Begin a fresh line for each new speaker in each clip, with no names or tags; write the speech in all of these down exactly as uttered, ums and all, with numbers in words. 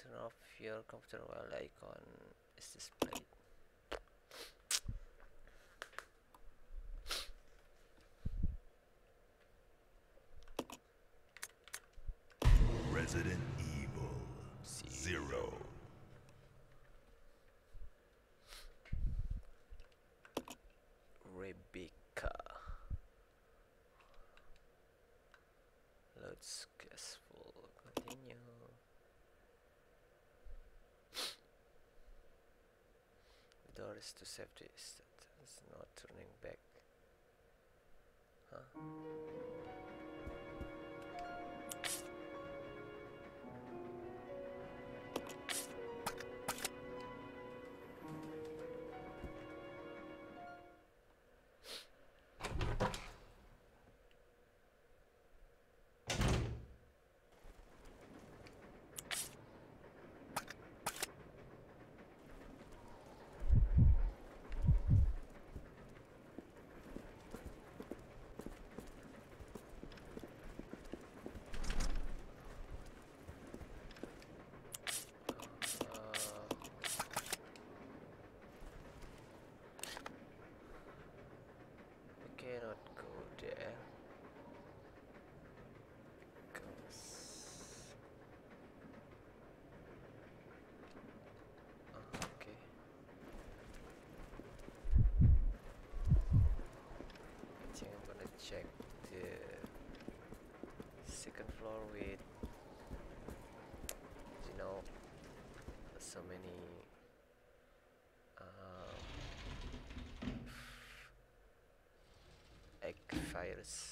turn off your computer while icon is displayed.
Resident Evil Zero.
Rebecca. Load successful. Continue. The door is to safety. It's not turning back. Huh? Cannot go there because oh, okay. I think I'm gonna check the second floor with, you know, so many um, egg fires.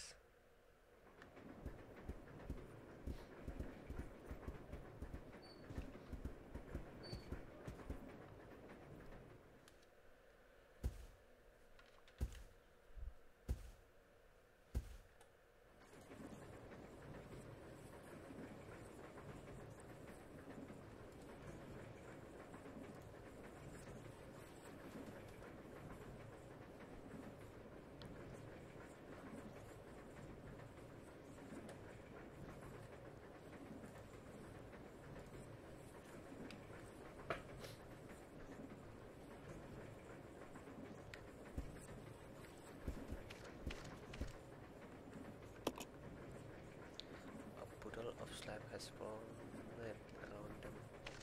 Puddle of slime has formed around them.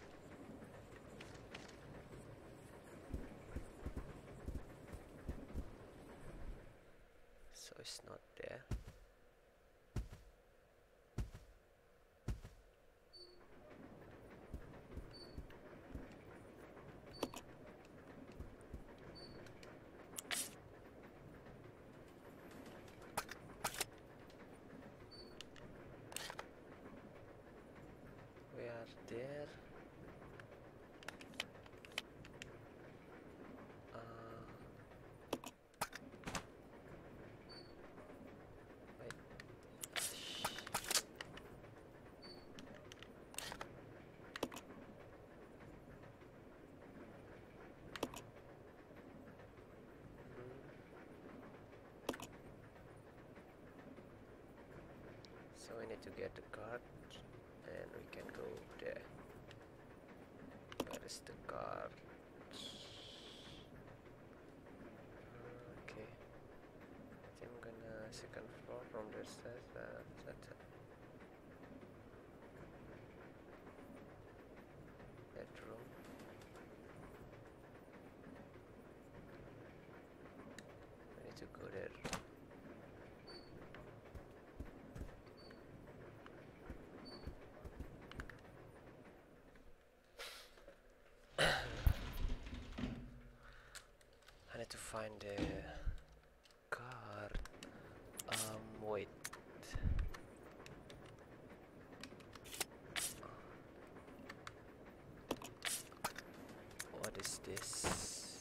So it's not there. We are there. Uh, wait. Shh. So we need to get the card and we can go there. Where is the card? Okay. I think I'm gonna second floor from the stairs. Uh, that's it. Bedroom. I need to go there. I need to find the card. Um, wait. What is this?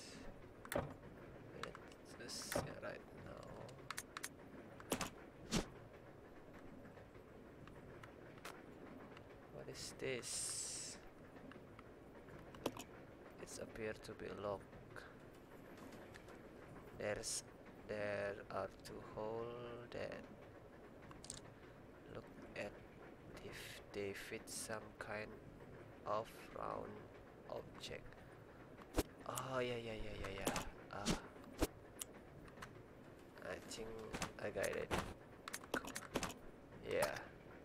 Let's see right now. What is this? It's appear to be locked. There's there are two holes that look at if they fit some kind of round object. Oh ya ya ya ya ya. Ah, I think I got it. Yeah.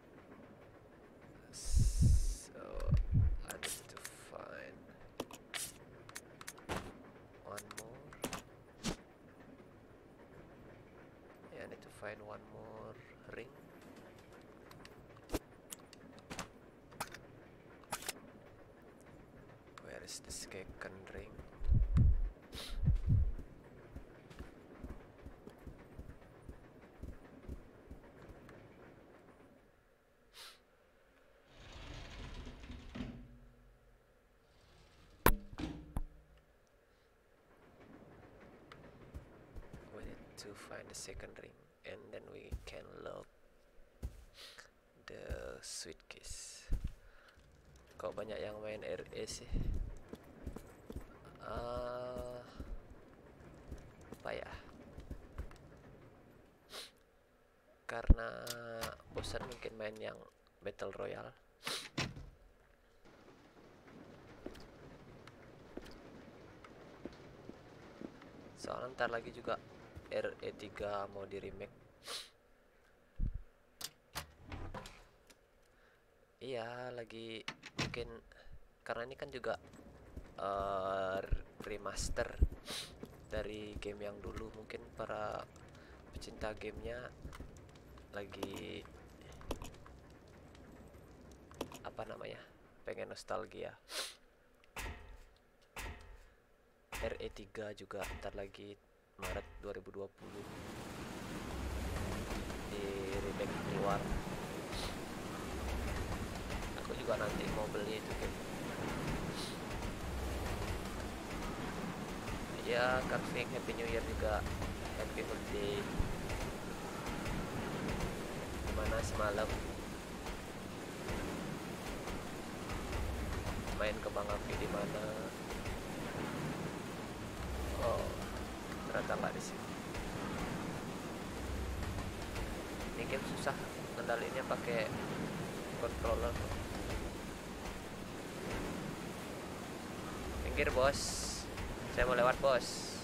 So I need to find one more. Yeah, I need to find one more ring. Where is the second ring? To find the second ring, and then we can lock the suitcase. Kok banyak yang main R E sih? Uh, apa ya? Karena bosan mungkin main yang Battle Royale. Soalnya ntar lagi juga R E tiga mau di remake. Iya, lagi mungkin karena ini kan juga uh, remaster dari game yang dulu. Mungkin para pecinta gamenya lagi apa namanya, pengen nostalgia. R E tiga juga ntar lagi Maret dua ribu dua puluh di remake keluar. Aku juga nanti mau beli itu game. Ya, Carving Happy New Year juga, Happy Holiday. Gimana semalam main kembang api di mana? Oh, ternyata nggak di sini. Ini game susah ngendalinnya pakai controller. Pinggir bos, saya mau lewat bos.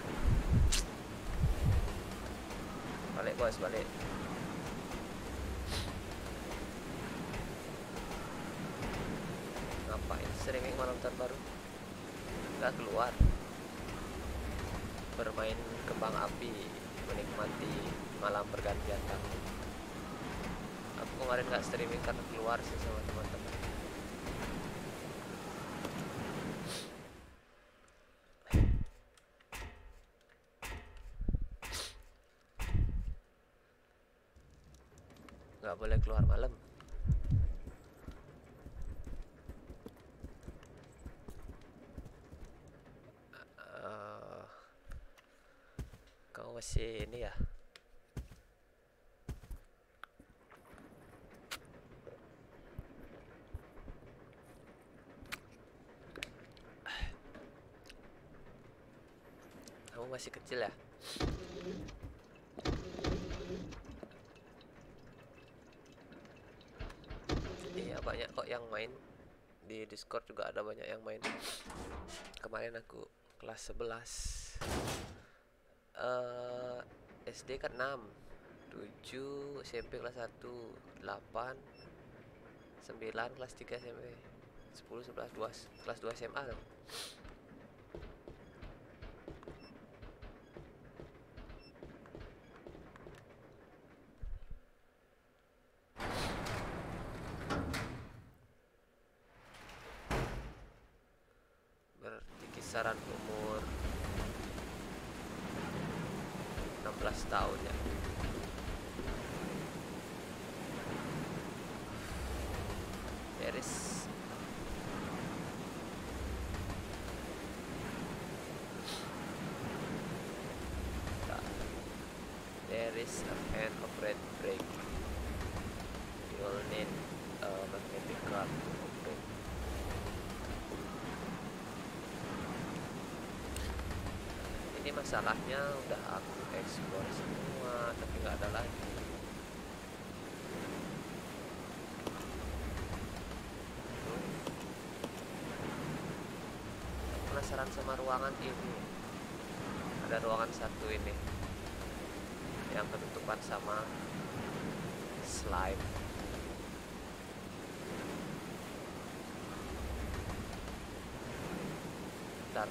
Balik bos, balik. Ngapain streaming malam terbaru? Nggak keluar. Bermain kembang api, menikmati malam pergantian tahun. Aku kemarin nggak streaming karena keluar sih sama teman-teman. Nggak boleh keluar malam. Uh, kamu masih ini ya? Kamu masih kecil ya? Iya, banyak kok yang main di Discord juga, ada banyak yang main. Kemarin aku kelas sebelas, uh, S D kan enam, tujuh, S M P kelas satu, delapan, sembilan kelas tiga S M P, sepuluh, sebelas, dua kelas dua S M A dong. Kisaran umur enam belas tahun ya. There is there is a hand of red brake. You'll need a magnetic card to open. Ini masalahnya udah aku explore semua tapi nggak ada lagi. sama ruangan ini. Ada ruangan satu ini yang ketutupan sama slime. Bentar.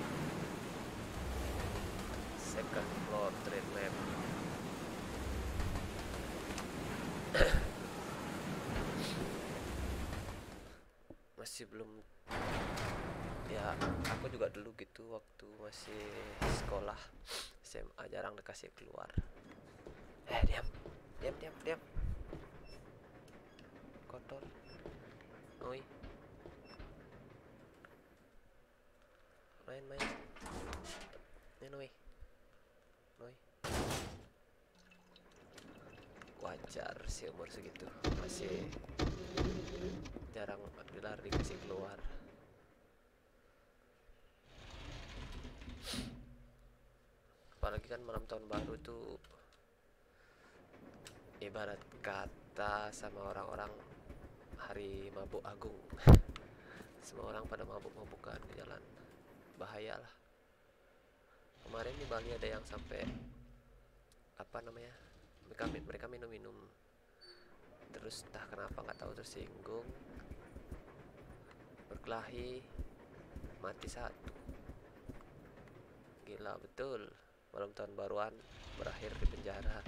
Second floor train map. Masih belum. Ya, aku juga dulu gitu waktu masih sekolah S M A jarang dikasih keluar. Eh, diam. Diam, diam, diam. Kotor. Oi. Main, main. Main, oi. Oi. Wajar sih umur segitu masih jarang dilar dikasih keluar. Apalagi kan malam tahun baru tuh ibarat kata sama orang-orang hari mabuk agung. Semua orang pada mabuk-mabukan di jalan, bahaya lah. Kemarin di Bali ada yang sampai apa namanya, mereka mereka minum-minum terus entah kenapa nggak tahu tersinggung, berkelahi, mati satu. Gila betul, malam tahun baruan berakhir di penjara.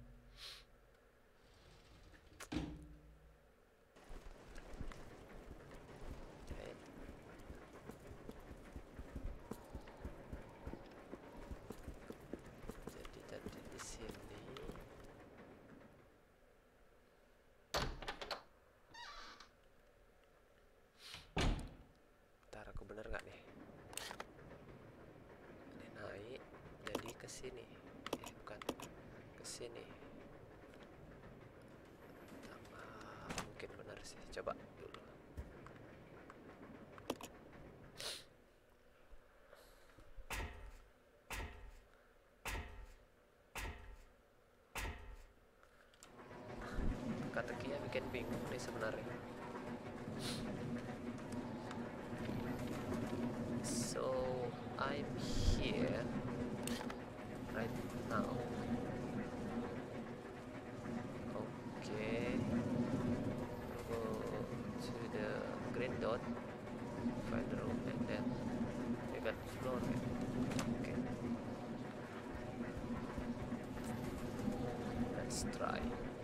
Bener nggak nih? Ini naik jadi ke sini. Eh bukan. Ke sini. Ah, mungkin benar sih. Coba dulu. Teka-tekinya bikin bingung nih sebenarnya. So I'm here right now. Okay, go to the green dot, find the room, and then we got floor. Okay, let's try.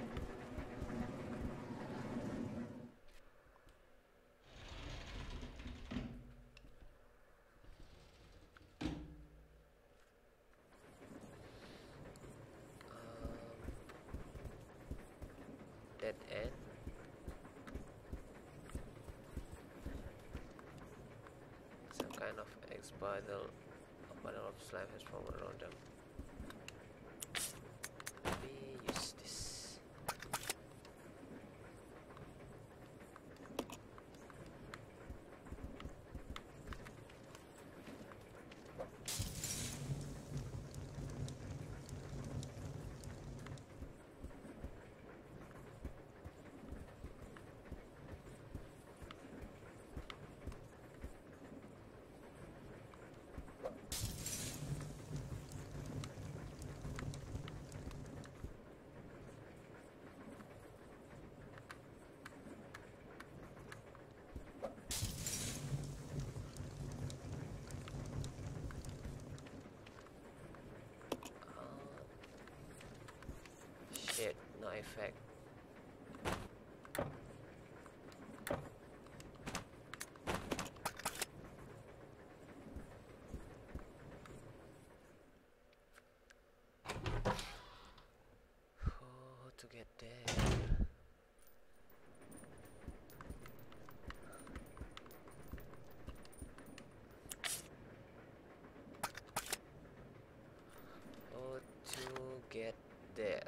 Dead end. Some kind of X bundle, a bundle of slime has formed around them. Let me use this. Shit, no effect. Oh, to get there. Oh, to get there.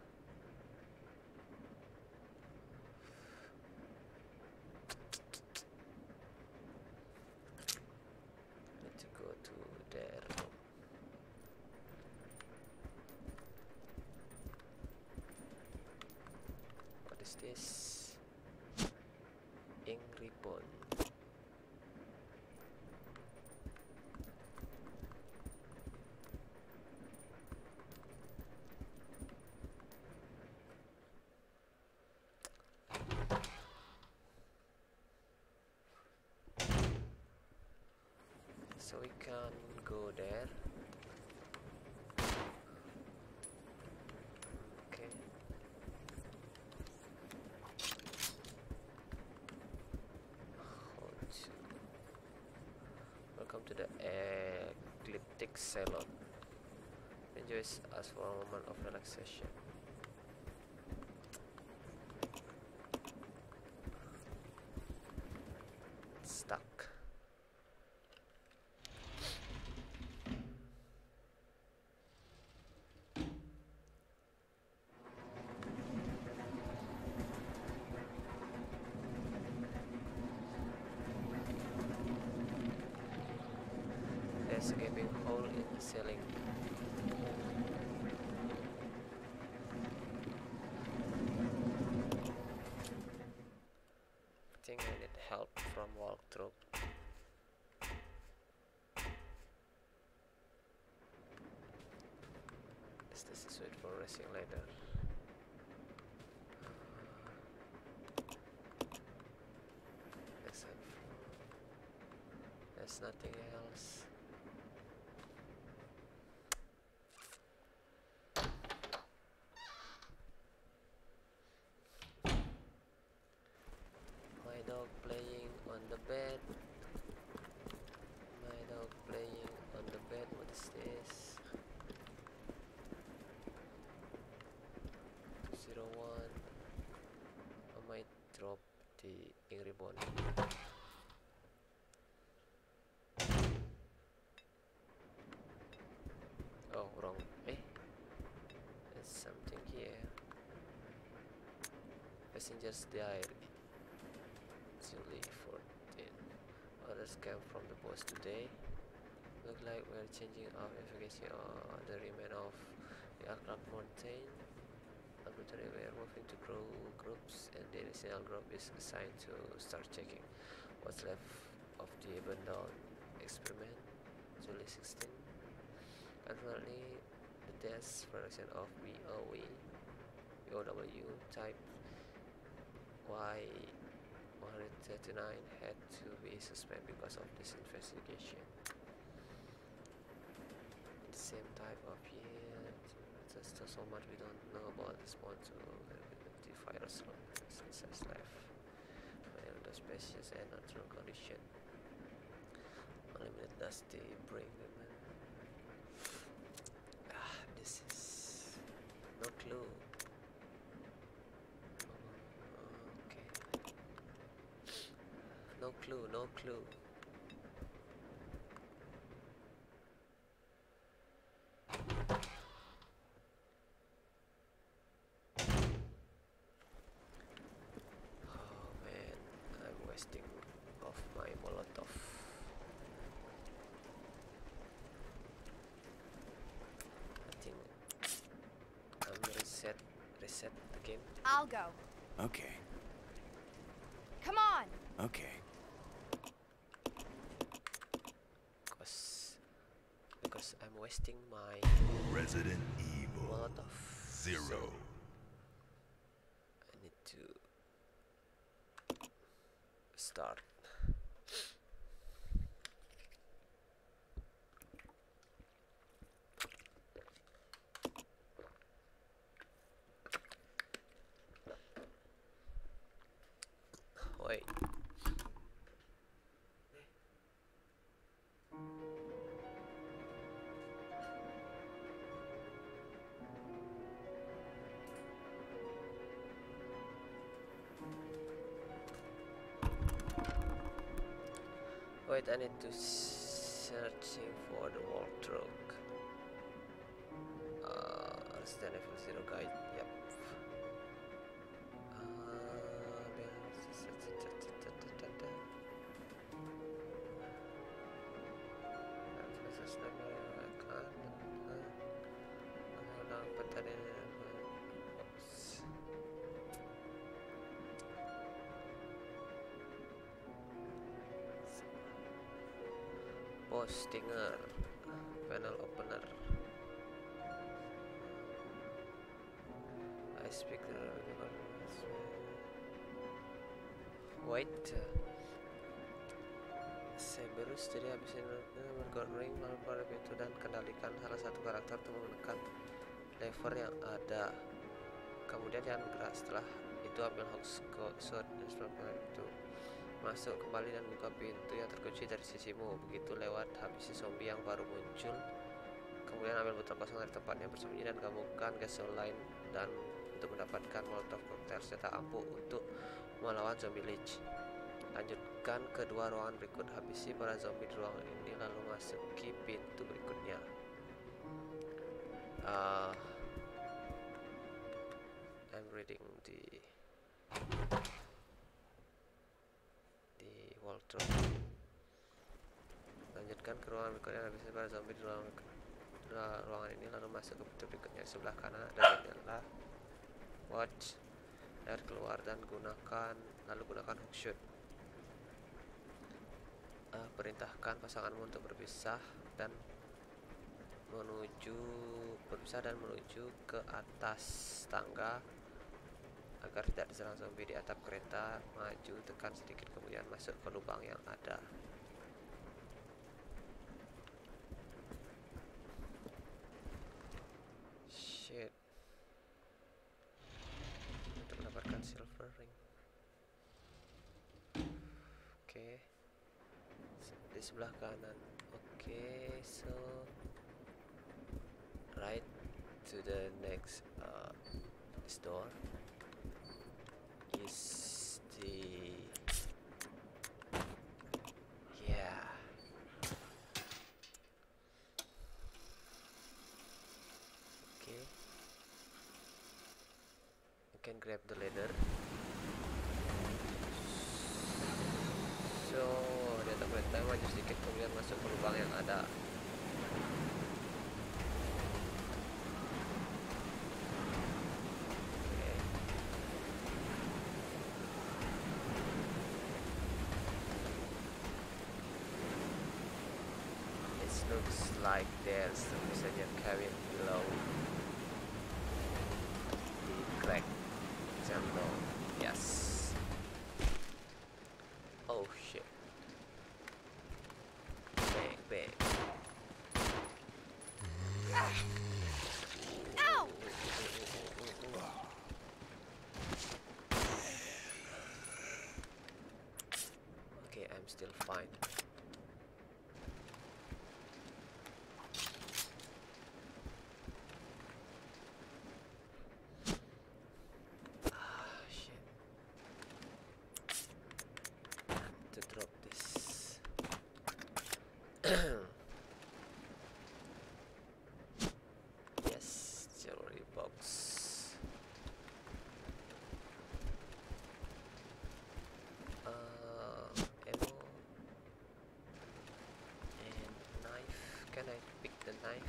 Need to go to there. What is this? Ink ribbon. can go there. Okay. Hold to. Welcome to the Ecliptic Salon. Enjoy us for a moment of relaxation. Stuck. There's a gaping hole in the ceiling. I think I need help from walkthrough. Is this a suite for racing ladder? Except there's nothing else. My dog playing on the bed. My dog playing on the bed. What is this? two zero one. I might drop the ink ribbon. Oh, wrong. Eh? There's something here. Passenger's diary. July fourteen. Others came from the post today. Look like we're changing our investigation on the remain of the Akhlaq Mountain. Laboratory, we are moving to grow groups, and the initial group is assigned to start checking what's left of the abandoned experiment. July sixteen. Currently, the test version of B O W type Y one thirty-nine had to be suspended because of this investigation. The same type of year, there's still so much we don't know about this one to the virus since life, the species and natural condition. Unlimited dusty bring them. Ah, this is no clue. No clue, no clue. Oh man, I'm wasting off my Molotov. I think I'm reset, reset the game.
I'll go.
Okay,
Come on.
okay.
Because, because I'm wasting my
Resident Evil
Molotov.
Zero.
So I need to start. Wait. Wait, I need to searching for the walkthrough. Uh, Resident Evil Zero guide. Yep. Postinger, panel opener. I speak the wait. Sable virus. Jadi habis ini bergoring melakukan pintu dan kendalikan salah satu karakter untuk menekan lever yang ada. Kemudian jangan gerak. Setelah itu ambil hoax sword itu masuk kembali dan buka pintu yang terkunci dari sisimu. Begitu lewat habisi zombie yang baru muncul. Kemudian ambil botol kosong dari tempatnya bersembunyi dan gabungkan gasoline dan untuk mendapatkan molotov cocktail senjata ampuh untuk melawan zombie lich. Lanjutkan ke dua ruangan berikut, habisi para zombie di ruangan ini lalu masuki pintu berikutnya. Uh, I'm reading the the wardrobe. Lanjutkan ke ruangan berikutnya, habisi para zombie di ruangan ruangan ini lalu masuk ke pintu berikutnya. Sebelah kanan ada jendela. Watch air keluar dan gunakan lalu gunakan hook uh, perintahkan pasanganmu untuk berpisah dan menuju berpisah dan menuju ke atas tangga agar tidak diserang zombie di atap kereta. Maju, tekan sedikit, kemudian masuk ke lubang yang ada. Shit. Untuk mendapatkan silver ring. Oke. Okay. Di sebelah kanan. Oke, okay, so right to the next uh, store is the yeah. Okay, you can grab the ladder. So di atas kereta maju sedikit, kemudian masuk ke lubang yang ada. Looks like there's a passenger cabin below the crack window. Yes. Oh shit. Bang bang.
Ow!
Okay, I'm still fine. Yes, jewelry box. Uh, ammo and knife. Can I pick the knife?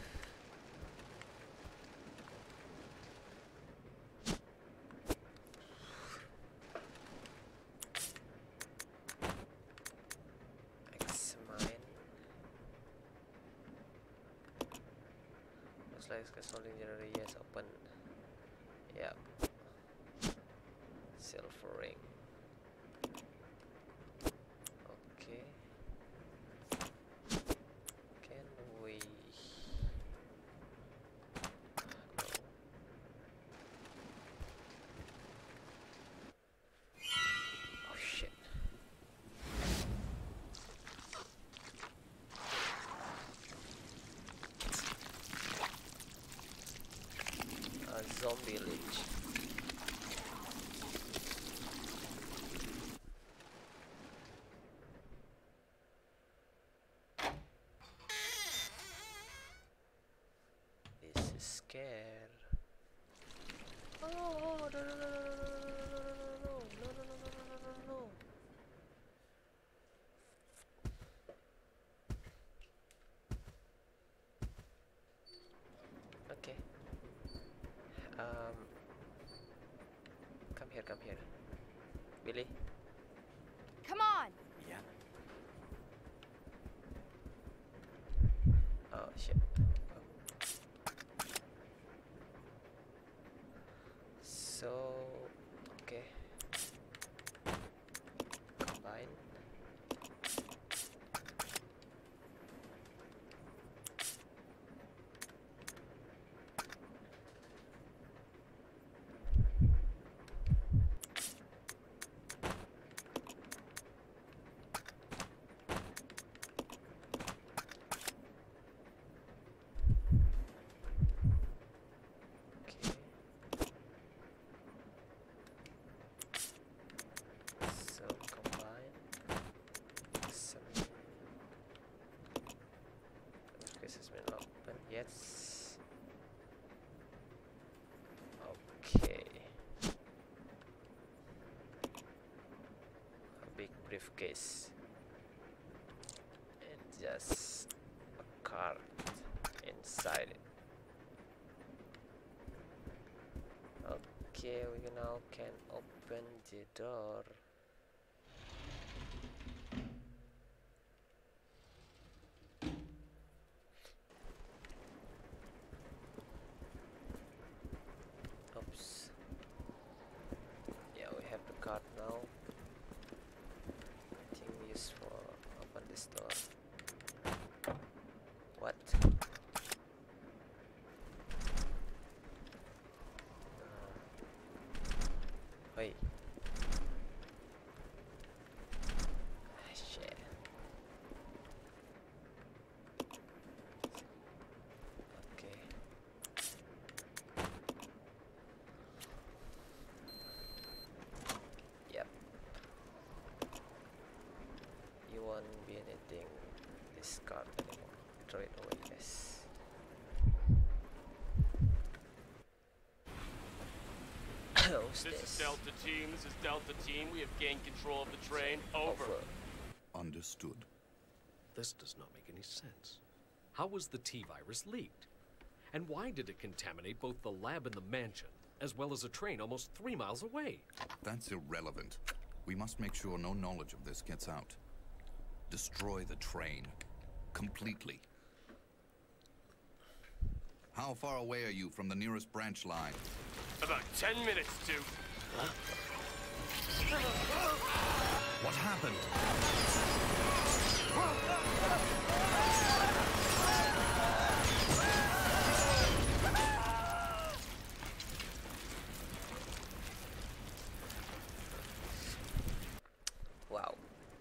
Like gasoline generator, yes, open. Yep. Silver ring. Okay. Can we? No. Oh shit. Zombie lich. This is scared. Oh no no no no no no no no no no no no no. Okay. Um, come here, come here, Billy.
Come on!
Yeah.
Oh shit. So, okay. Combine. briefcase and just a card inside it. Okay, we now can open the door. Oops. Yeah, we have the card now. I think we use for open this door. What? Hey. Ah, shit. Okay. Yep. You won't be anything this card anymore. Throw it away, guys. Who's
This is
this?
Delta Team. This is Delta Team. We have gained control of the train. Over.
Understood.
This does not make any sense. How was the T-virus leaked? And why did it contaminate both the lab and the mansion, as well as a train almost three miles away?
That's irrelevant. We must make sure no knowledge of this gets out. Destroy the train. Completely. How far away are you from the nearest branch line?
About ten minutes to.
What happened?
Wow.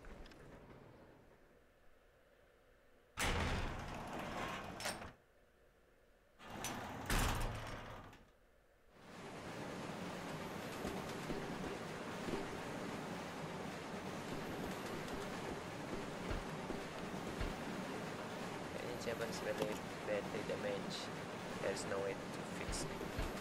Any Japanese badly, badly damaged. There's no way to fix it.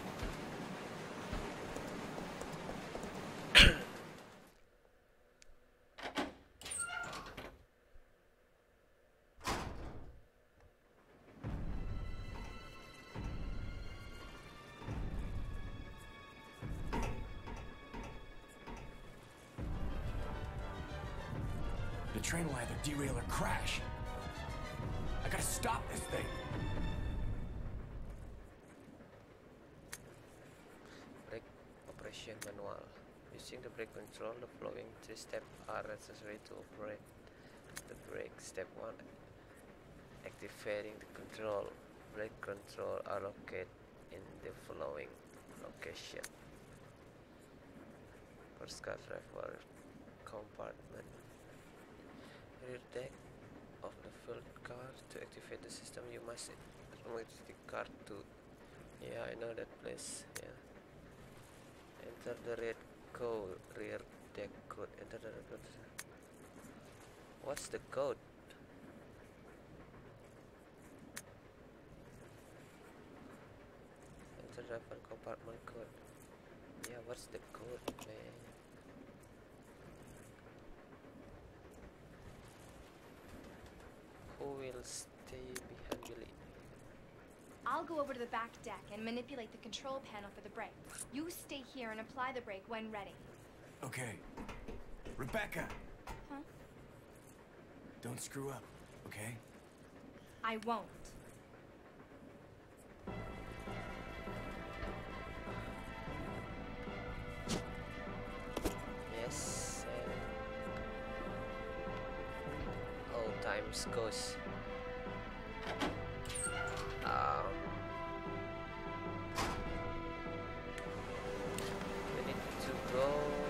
The train will either derail or crash. I gotta stop this thing.
Brake operation manual. Using the brake control, the following three steps are necessary to operate the brake. Step one, activating the control. Brake control are located in the following location. First car driver compartment. Rear deck of the filled car. To activate the system, you must remove the car to. Yeah, I know that place. Yeah. Enter the red code. Rear deck code. Enter the code. What's the code? Enter driver compartment code. Yeah, what's the code, man? Who will stay behind Billy?
I'll go over to the back deck and manipulate the control panel for the brake. You stay here and apply the brake when ready.
Okay. Rebecca,
Huh?
don't screw up, okay?
I won't.
Yes. And oh, times goes. Um, we need to go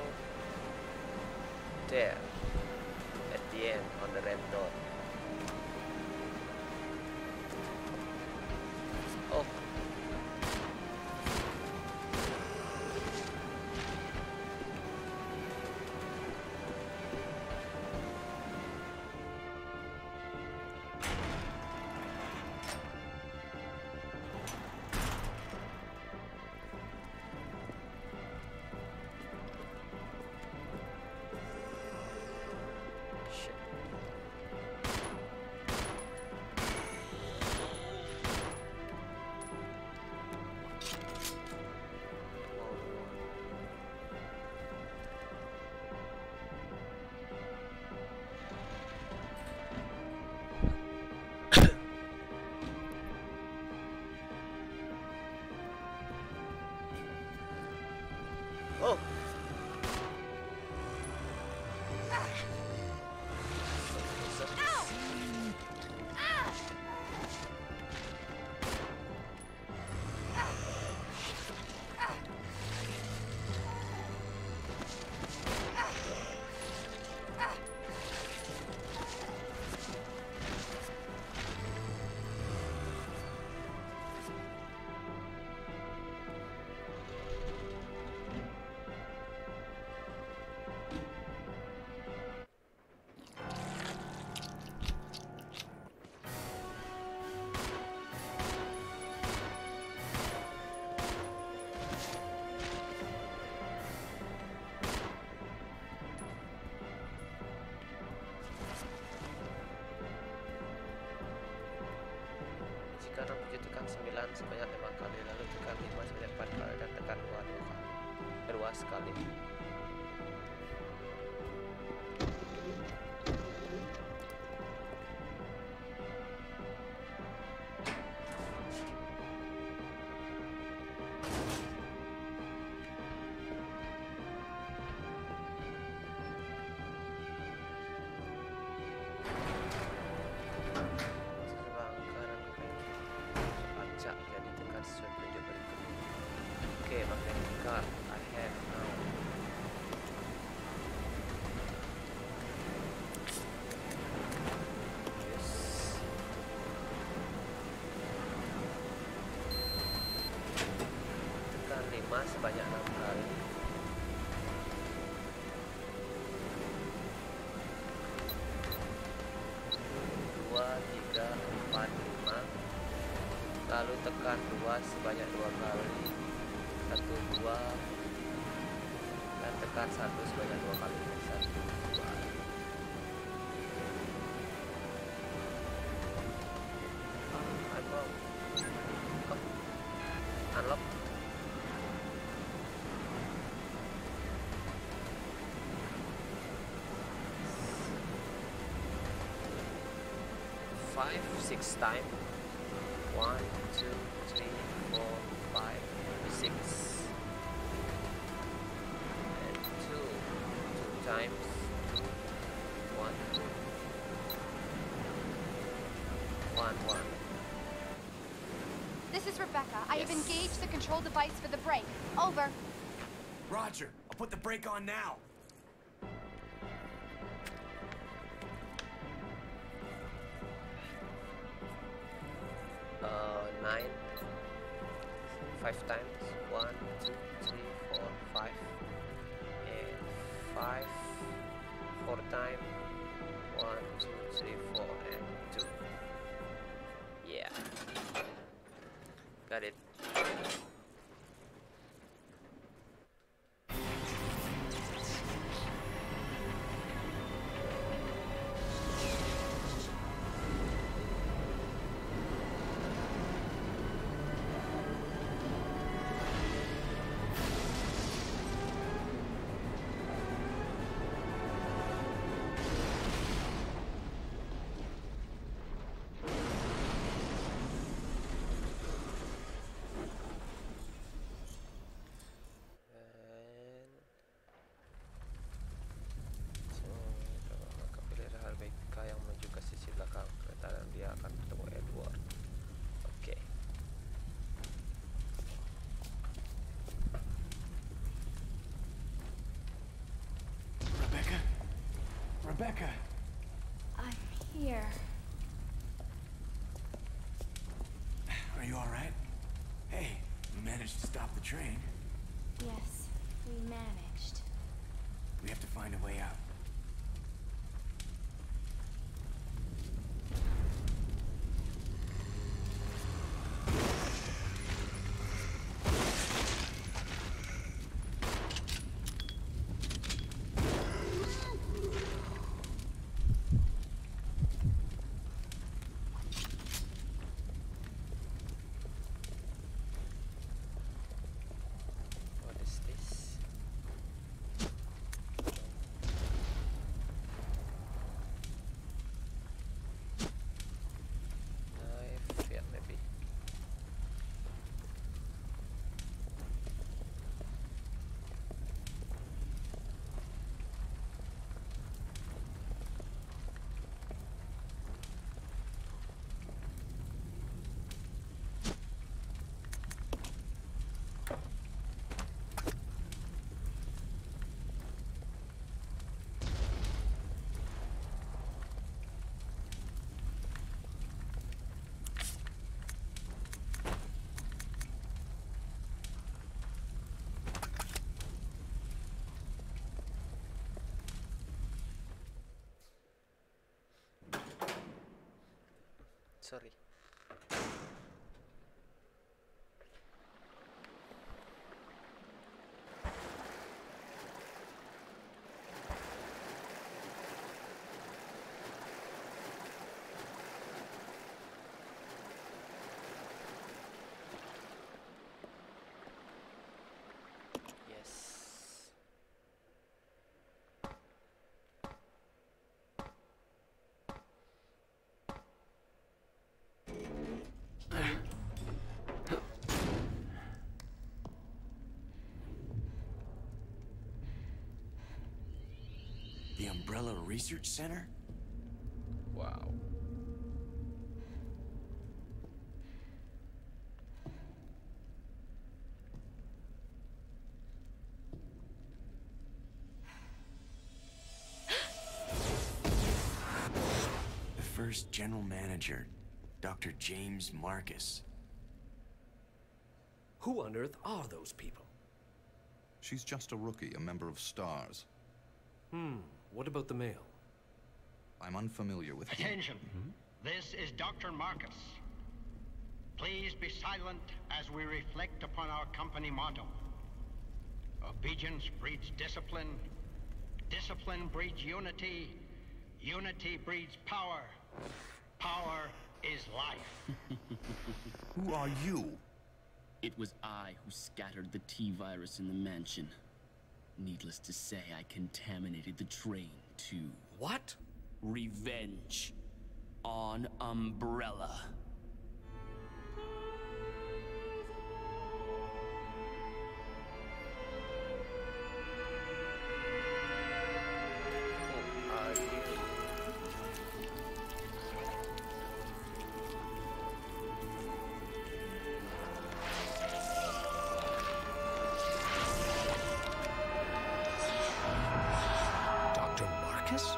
there at the end on the red dot. Oh. Oh. Jika enam tujuh tekan sembilan sebanyak lima kali, lalu tekan lima sebanyak empat kali, dan tekan dua dua kali. Dua sekali. Jadi tekan sesuai petunjuk berikut. Oke, magnetic card I have now. Yes. Tekan lima sebanyak enam kali. Dua, tiga, empat, lima. Lalu tekan dua sebanyak dua kali, satu dua, dan tekan satu sebanyak dua kali, satu dua. Ah, unlock. Oh, unlock. Five, six time. One, two, three, four, five, six, and two, two times two, one, two, one, one.
This is Rebecca. I have
Yes.
engaged the control device for the brake. Over.
Roger. I'll put the brake on now.
Uh, nine, five times, one, two, three, four, five, and five, four times, one, two, three, four, and two. Yeah, got it.
Rebecca!
I'm here.
Are you alright? Hey, we managed to stop the train.
Yes, we managed.
We have to find a way out.
What is this? sorry. Yes.
The Umbrella Research Center?
Wow.
The first general manager, Doctor James Marcus.
Who on earth are those people?
She's just a rookie, a member of STARS.
Hmm, what about the male?
I'm unfamiliar with him.
Attention. This is Doctor Marcus. Please be silent as we reflect upon our company motto. Obedience breeds discipline. Discipline breeds unity. Unity breeds power. Power is life.
Who are you?
It was I who scattered the T-virus in the mansion. Needless to say, I contaminated the train, too.
What?
Revenge. On Umbrella.
Who are you?
Doctor Marcus?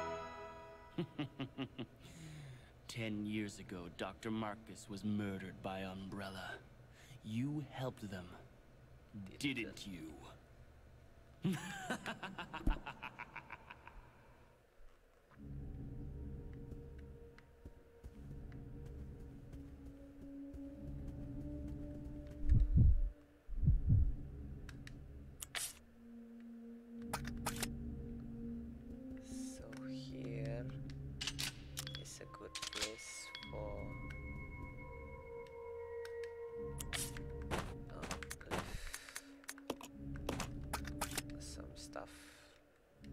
Ten years ago, Doctor Marcus was murdered by Umbrella. You helped them, didn't you?
So here is a good place for uh, cliff. Some stuff.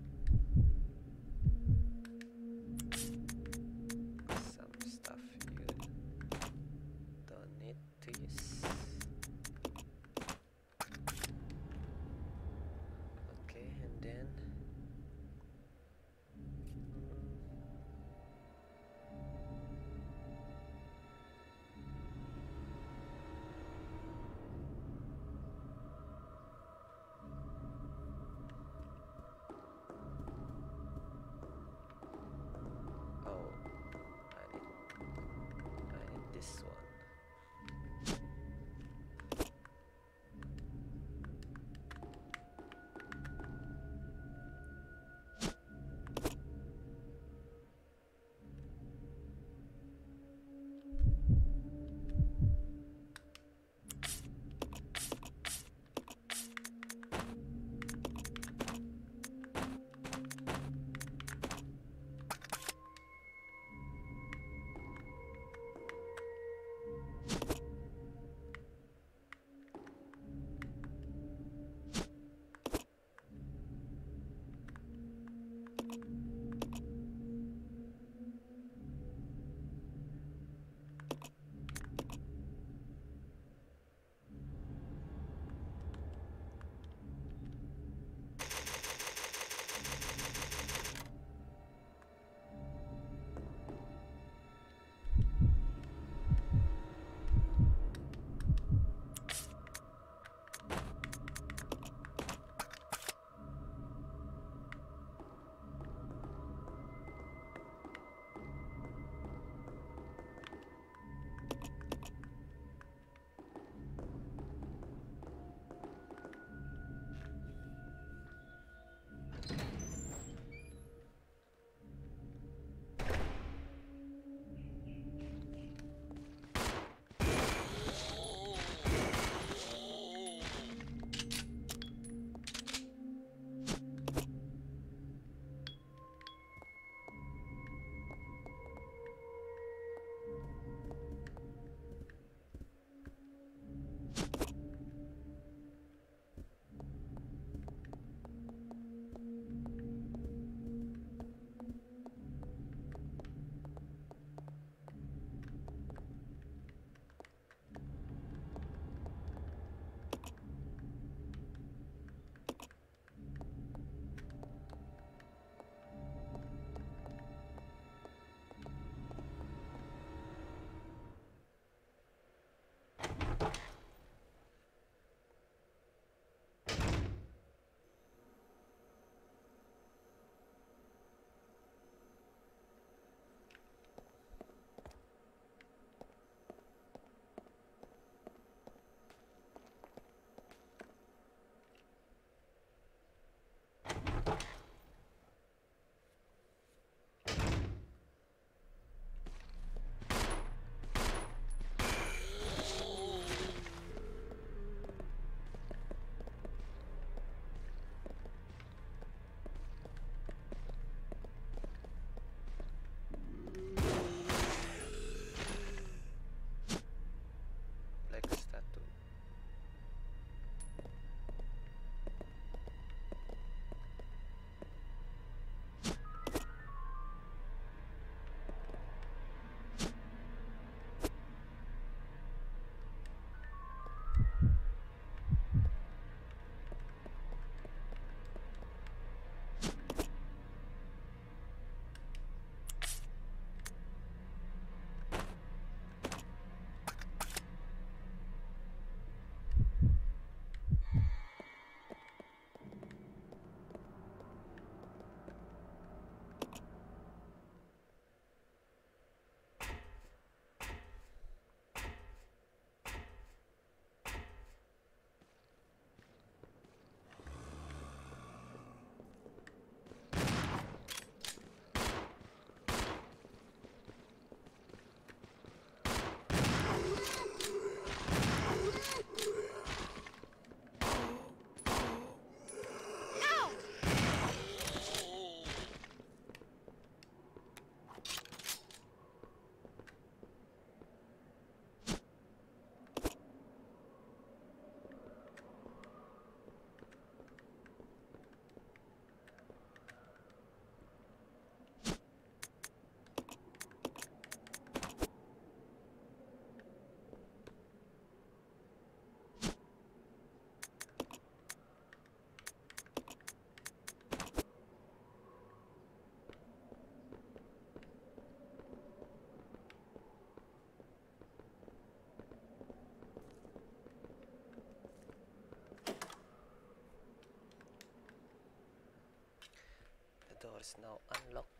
Doors now unlocked.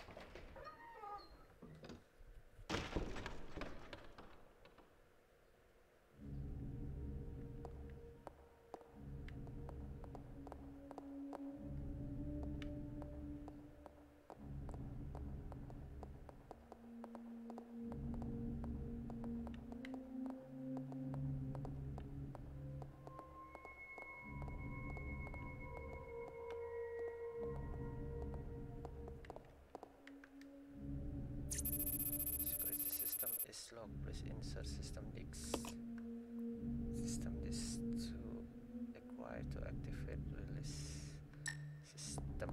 Security system is locked. Please insert system disk. System disk to acquire to activate release system.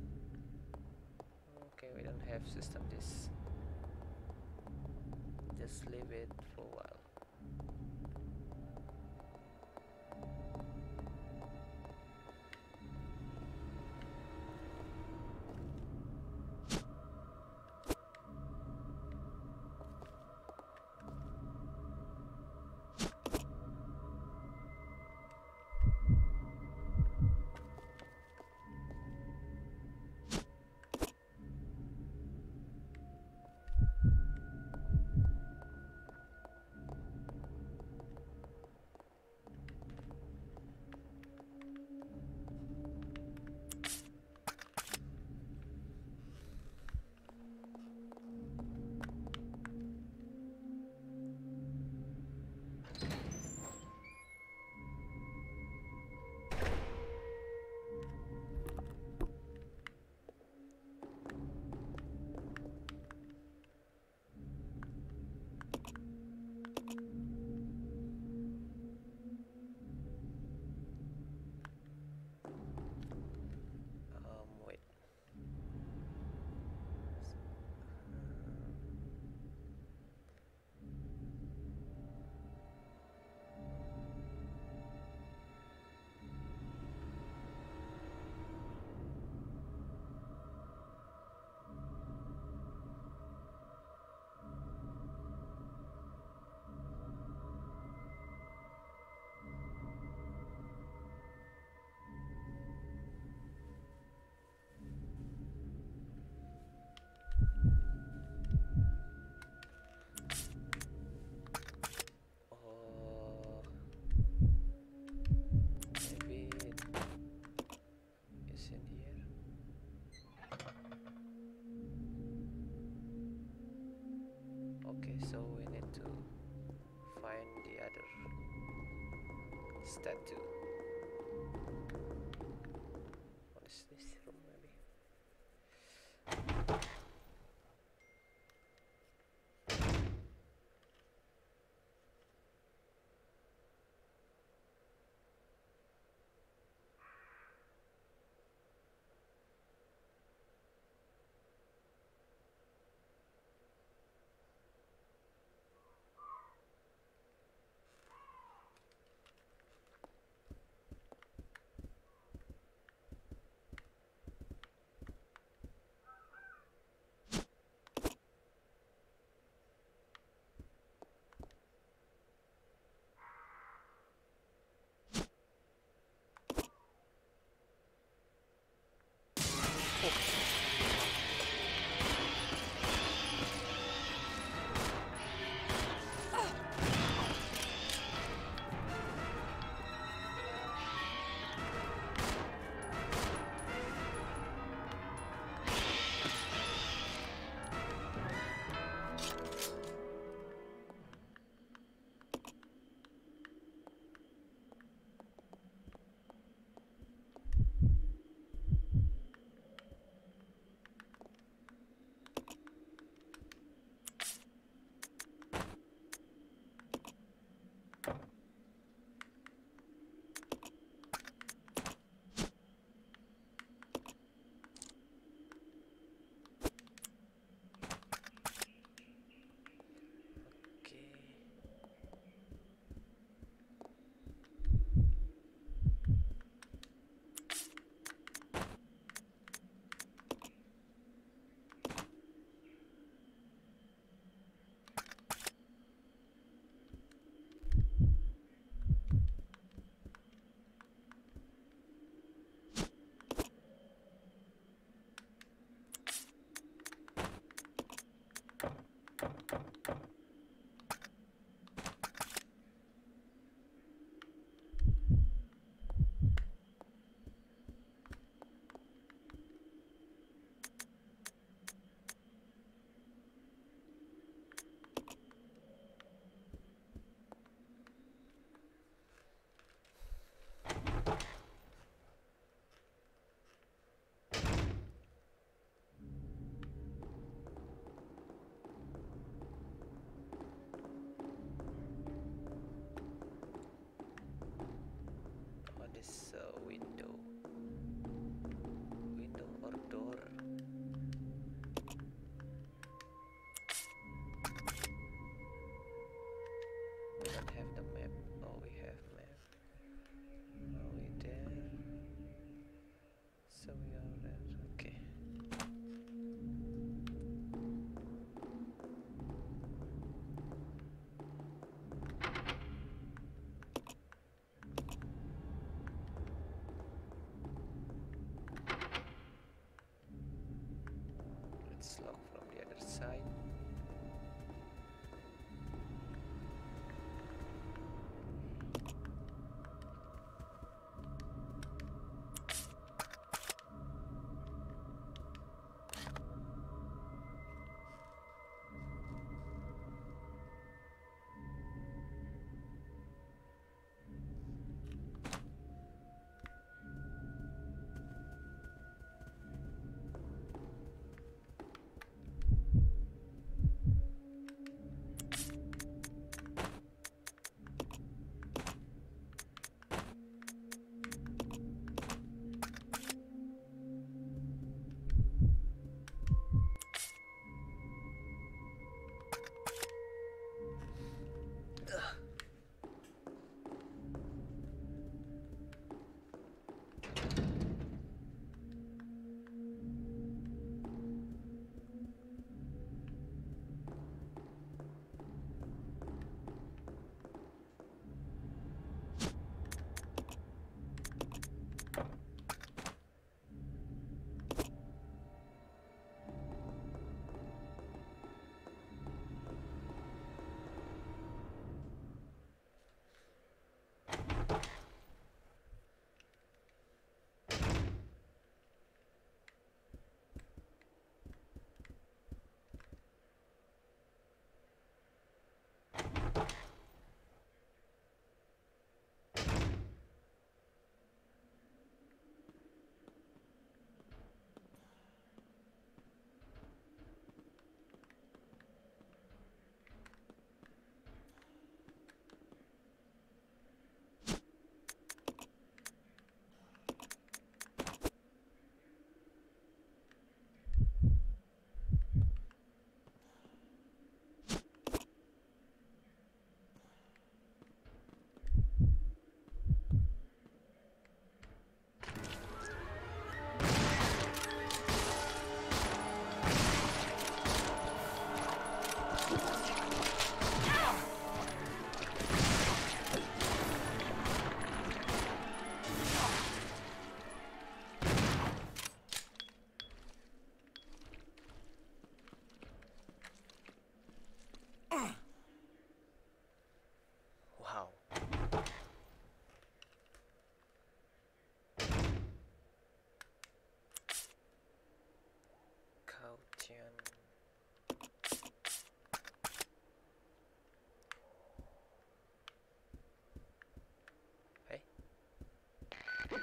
Okay, we don't have system disk. Just leave it for a while. Um, wait. Oh, maybe it is in here. Okay, so we need to find the other statue. What is this room, maybe?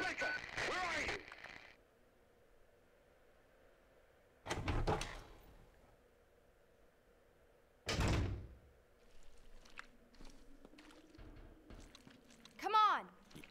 Michael, where are you?
Come on!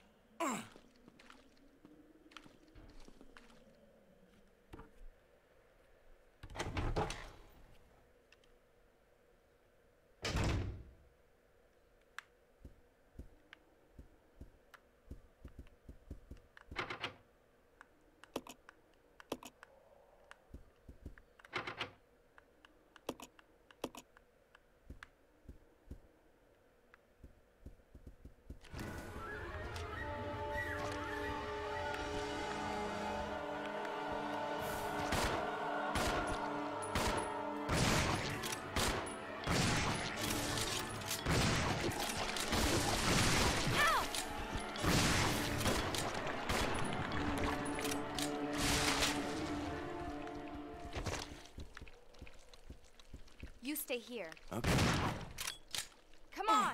You stay here.
Okay.
Come on!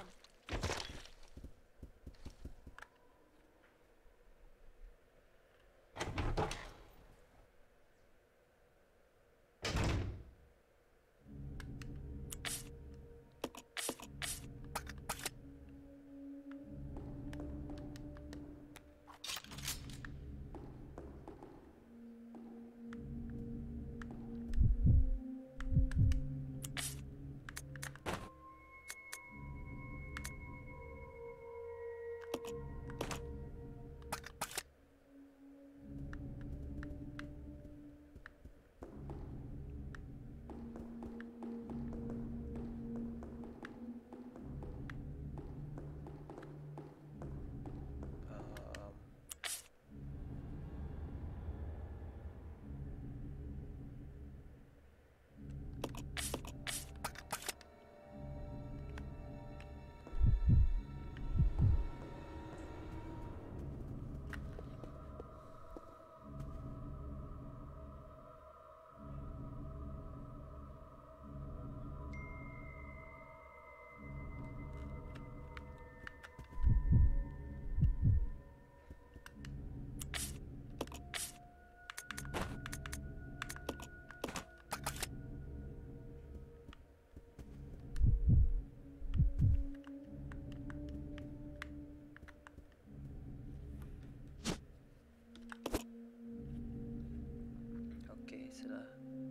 Oke, sudah.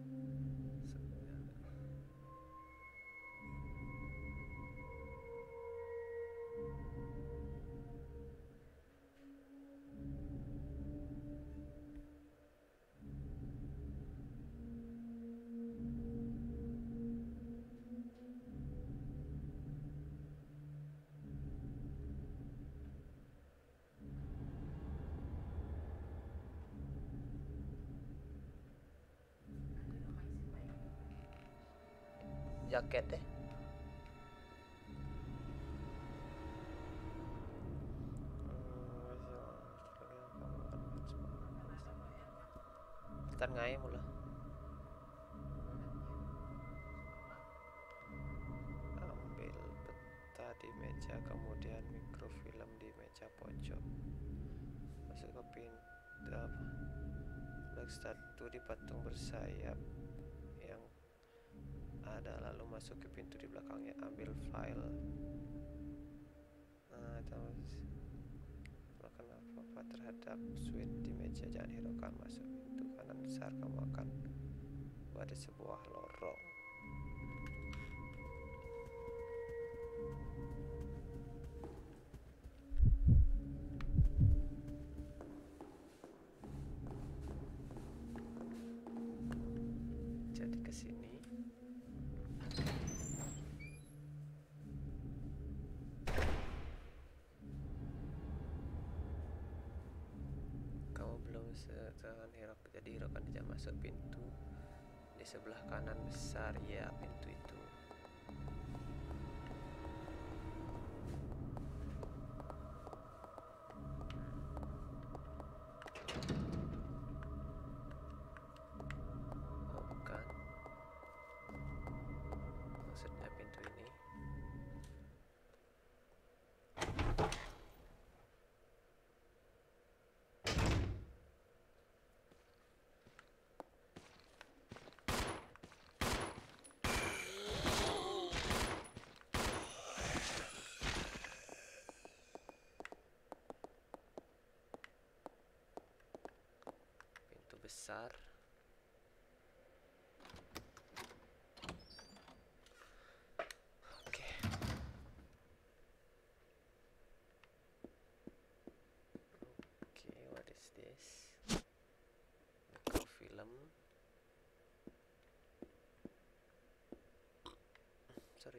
Jaket deh. Ntar ngai mula. Ambil peta di meja, kemudian mikrofilm di meja pojok. Masuk ke pintu apa? Next satu di patung bersayap yang ada, lalu masuk ke pintu di belakangnya, ambil file. Nah, melakukan apa-apa terhadap switch di meja, jangan hiraukan. Masuk pintu kanan besar, kamu akan ada sebuah lorong. Jadi ke sini. Jangan hiraukan, jadi hiraukan tidak masuk pintu di sebelah kanan besar, ya pintu itu. Oh bukan, maksudnya pintu ini. besar. Oke. Oke, what is this? Microfilm. Sorry.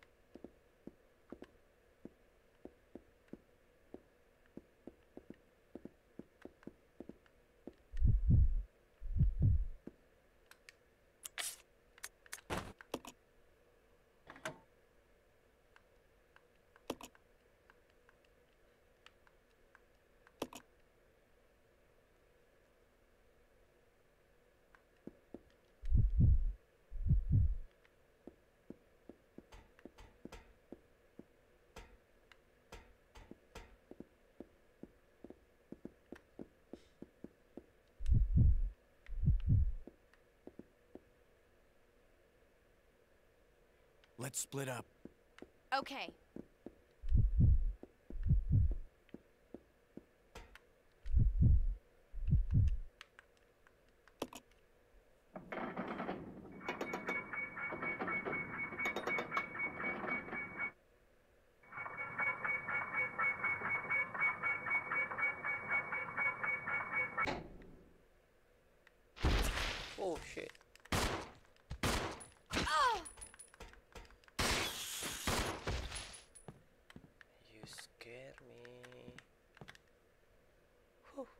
Let's split up.
Okay.
Oh shit. You scare me. Whew.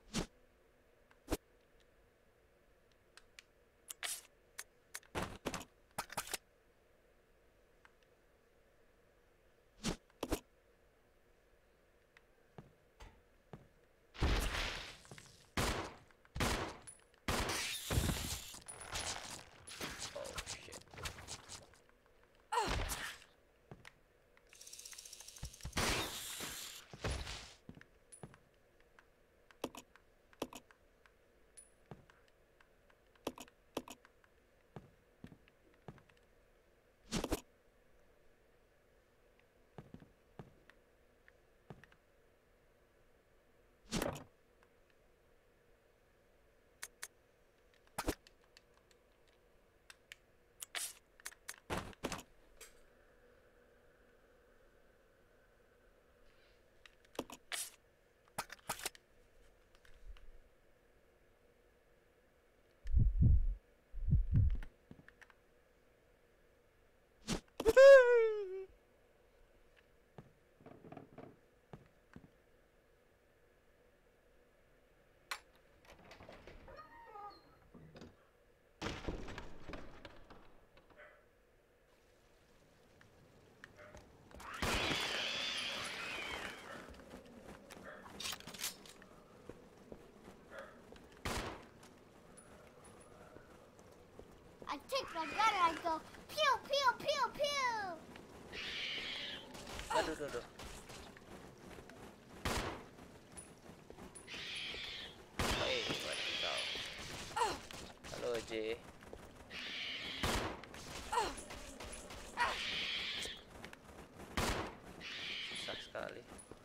Oh shit.
I take my gun and I go pew pew pew pew.
Aduh, aduh, aduh. Hei, mati kau. Halo, J. Susah sekali.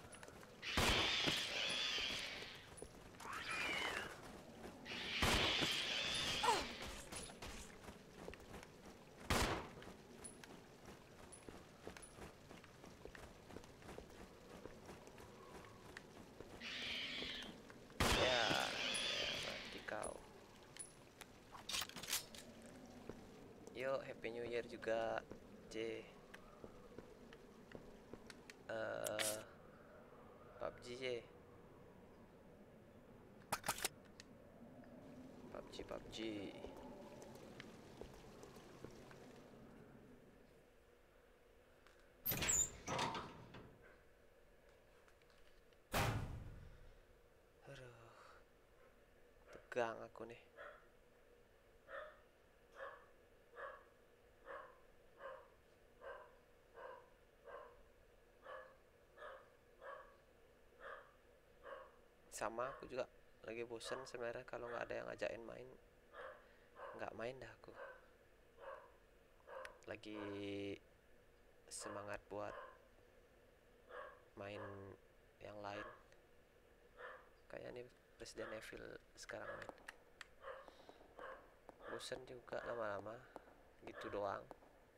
Ya, ya, mati kau. Yuk, Happy New Year juga, J. Eh, P U B G, J. P U B G, P U B G. Aduh, tegang aku nih. Sama, aku juga lagi bosen sebenarnya kalau nggak ada yang ngajakin main, nggak main dah aku. Lagi semangat buat main yang lain. Kayaknya nih Resident Evil sekarang main. bosen juga lama-lama gitu doang.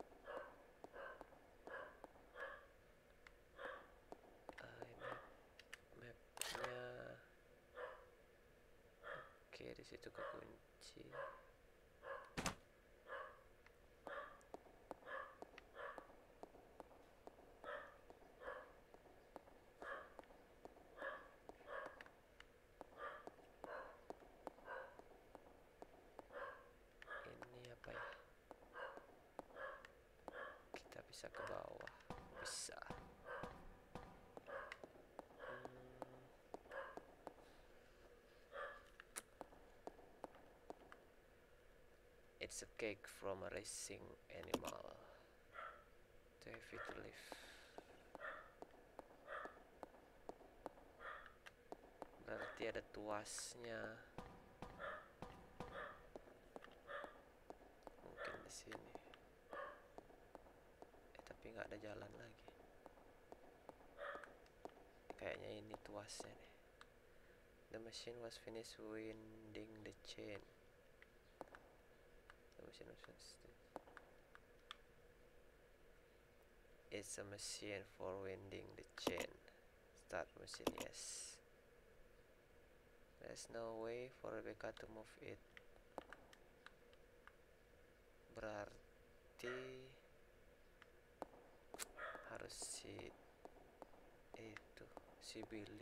Uh, map mapnya oke, di situ kekunci. Bisa ke bawah, bisa. Hmm. It's a cake from a racing animal. Too heavy to lift. Berarti ada tuasnya. Mungkin di sini. Nggak ada jalan lagi. Kayaknya ini tuasnya nih. The machine was finished winding the chain. The machine was finished. It's a machine for winding the chain. Start machine, yes. There's no way for Rebecca to move it. Berarti harus si itu si Billy.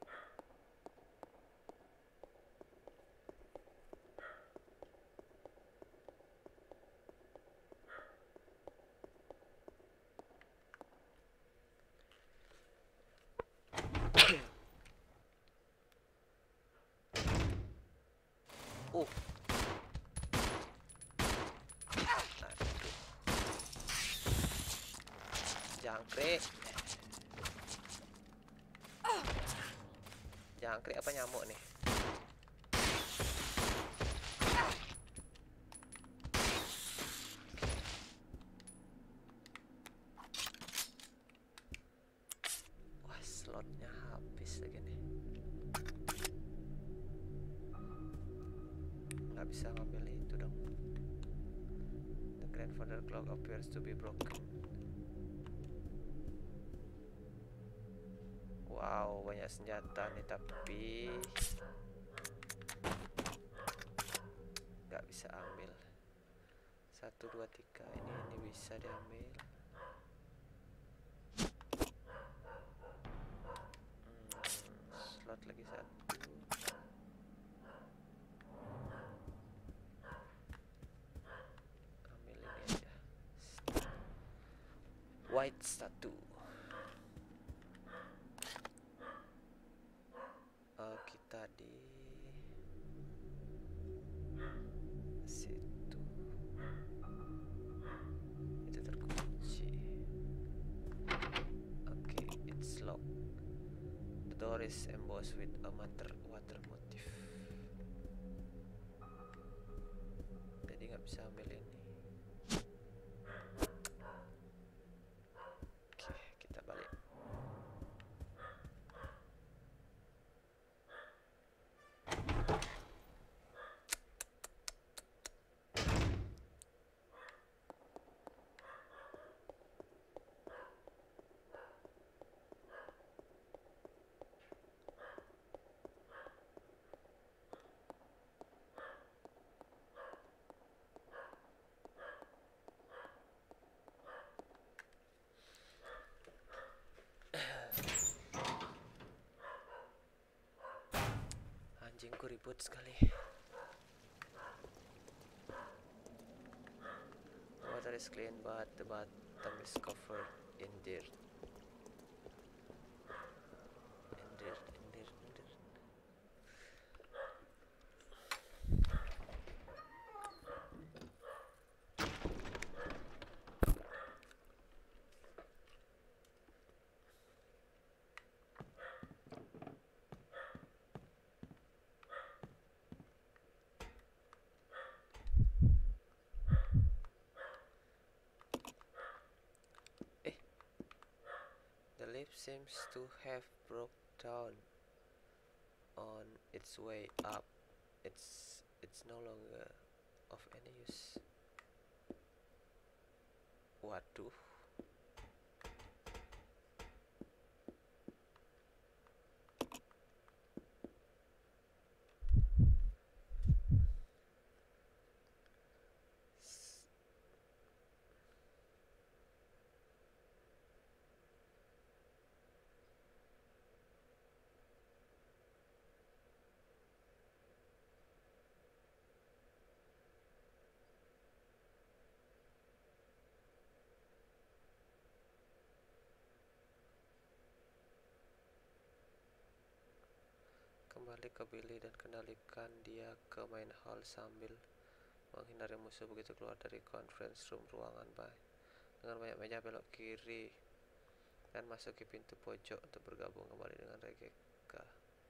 Oh, jangkrik. Jangkrik apa nyamuk nih? Wah, slotnya habis lagi nih. Nggak bisa ngambil itu dong. The grandfather clock appears to be broken. Wow, banyak senjata nih, tapi nggak bisa ambil. Satu, dua, tiga. Ini ini bisa diambil. Hmm, slot lagi satu. Ambil ini aja. White satu. Kita di situ. Itu terkunci. Oke, okay, it's locked. The door is embossed with a water water motif. Jadi nggak bisa ambil ini. Oke, okay, kita balik. Anjingku ribut sekali. The water is clean but the bottom is covered in dirt. In dirt, in dirt, in dirt. The lift seems to have broke down on its way up. It's it's no longer of any use. Waduh. Kembali ke Billy dan kendalikan dia ke main hall sambil menghindari musuh begitu keluar dari conference room ruangan bay. Dengan banyak meja belok kiri dan masuki pintu pojok untuk bergabung kembali dengan Rebecca.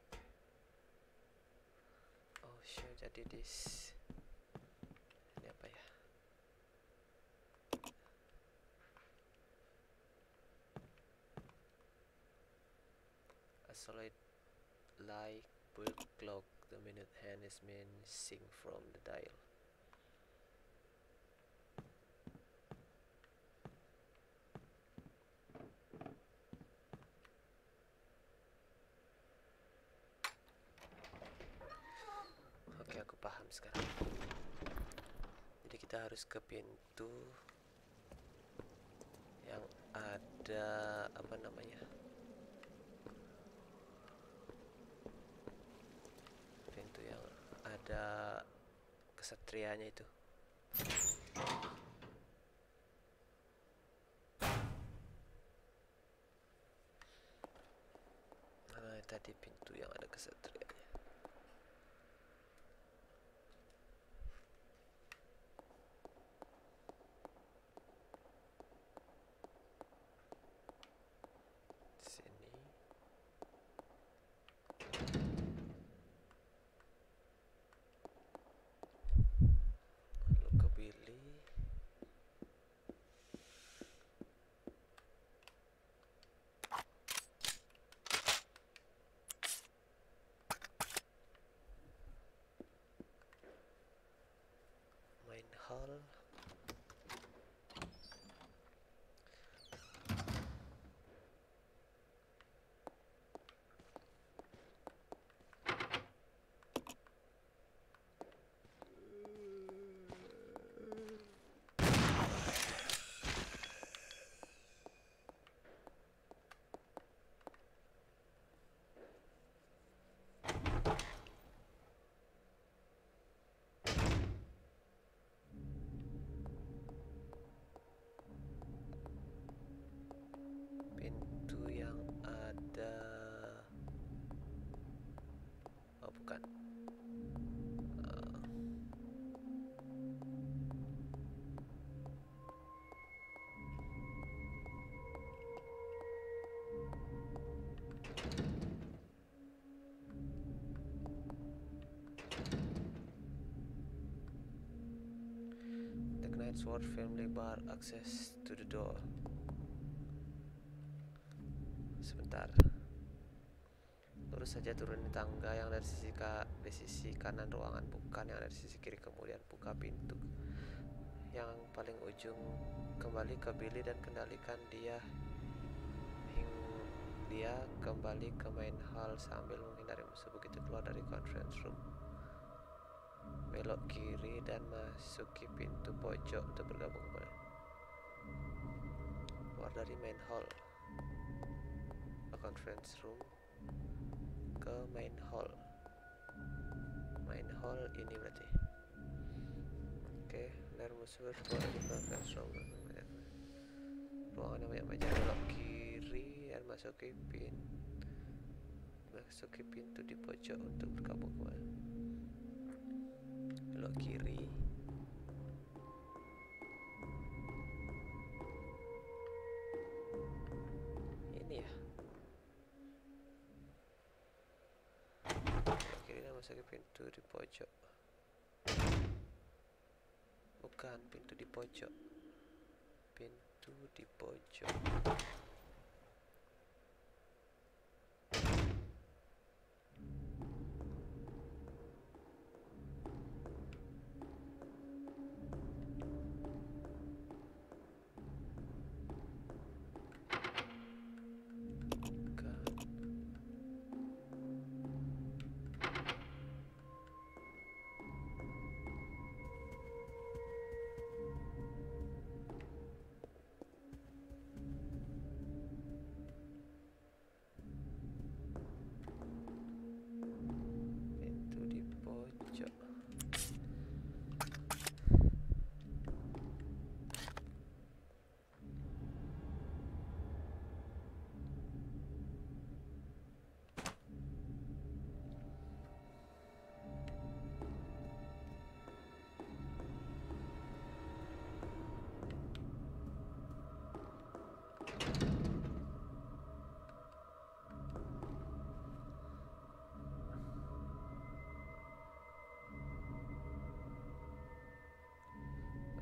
Oh show, jadi dis ini apa ya? A solid light bulb clock, the minute hand is missing from the dial. Oke, aku paham sekarang. Jadi kita harus ke pintu yang ada apa namanya? Pintu yang ada kesatrianya itu. Nah, tadi pintu yang ada kesatrianya. Sini. Lalu ke Billy. Main hall. Pintu yang ada, oh bukan, uh, the Knight Sword family bar access to the door. Sebentar. Lurus saja turunin tangga yang dari sisi ka di sisi kanan ruangan, bukan yang dari sisi kiri. Kemudian buka pintu yang paling ujung. Kembali ke Billy dan kendalikan dia hing dia kembali ke main hall sambil menghindari musuh begitu keluar dari conference room. Belok kiri dan masuki pintu pojok untuk bergabung kembali. Keluar dari main hall, conference room, ke main hall. Main hall ini berarti. Oke, dari musuh keluar dari conference room. Ruangan yang banyak meja, belok kiri dan masuki pin masuki pintu di pojok untuk bergabung kembali. Belok kiri. Ini ya. Kiri dan masuki pintu di pojok. Bukan, pintu di pojok. Pintu di pojok.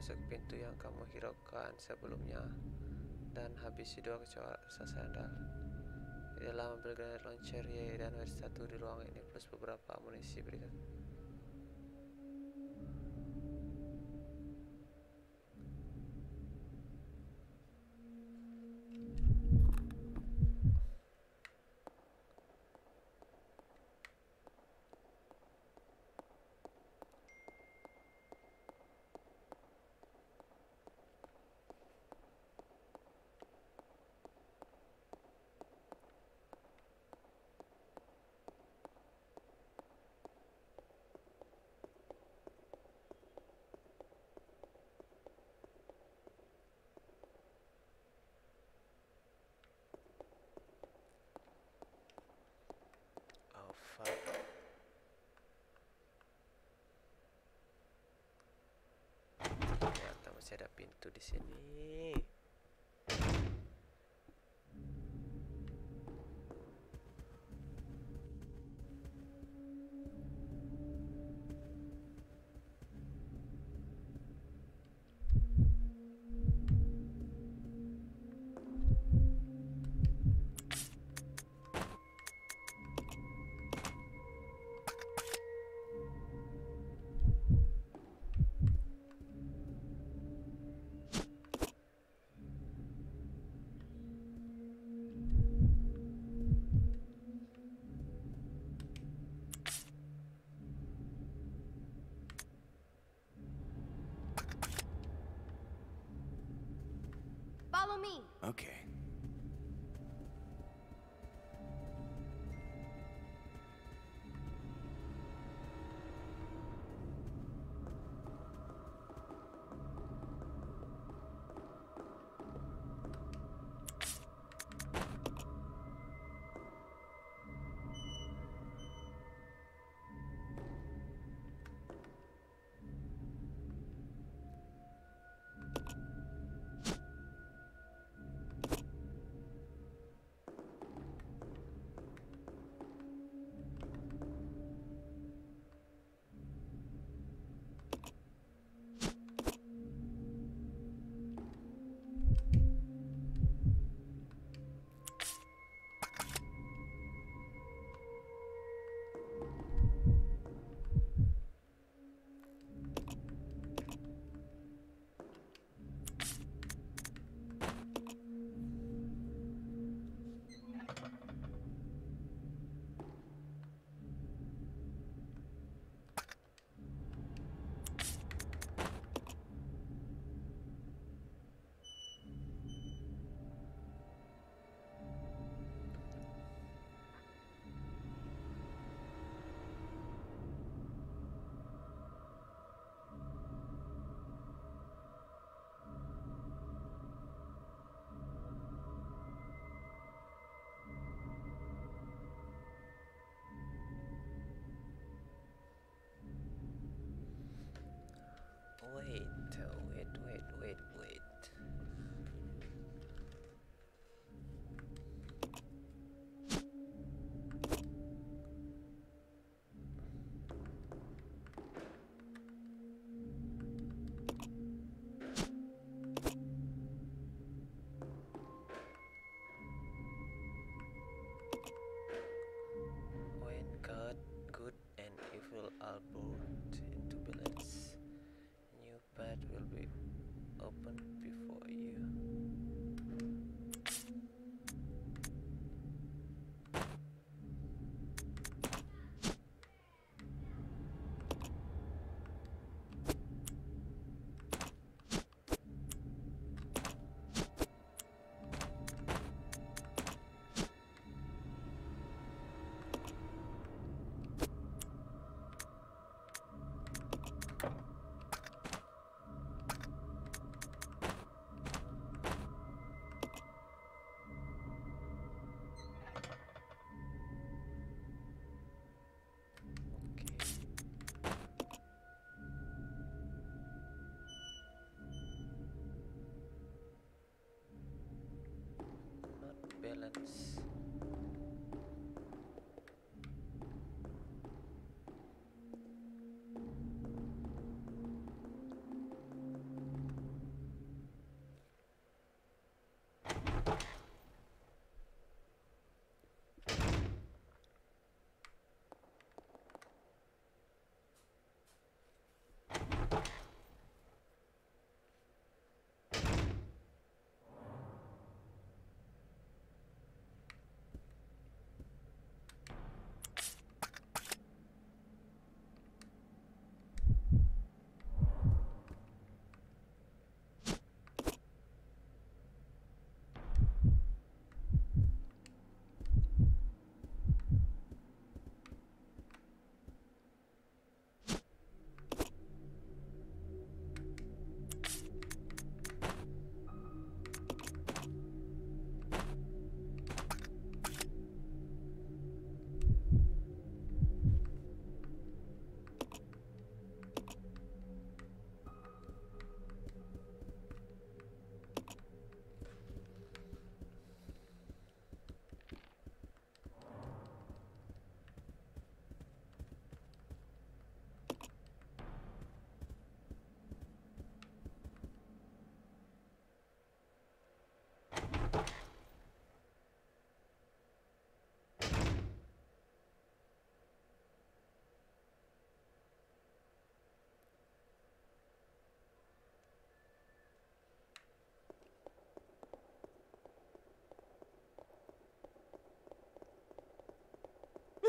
masuk pintu yang kamu hiraukan sebelumnya dan habisi dua kecoa raksasa sandal. Di dalam ambil granat launcher Y dan W satu di ruang ini plus beberapa amunisi berikut. Oh fuck. Ternyata masih ada pintu di sini.
Follow me.
Okay.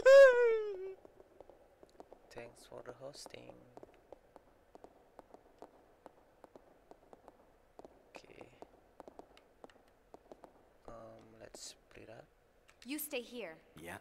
Thanks for the hosting. Okay. Um, let's split up.
You stay here.
Yeah.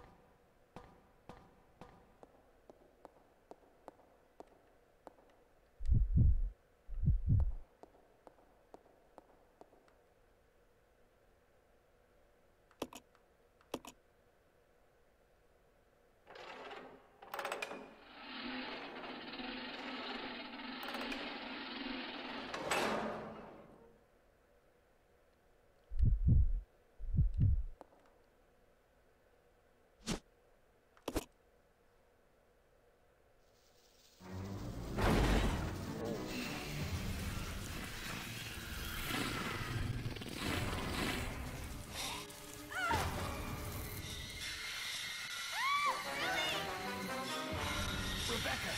Rebecca!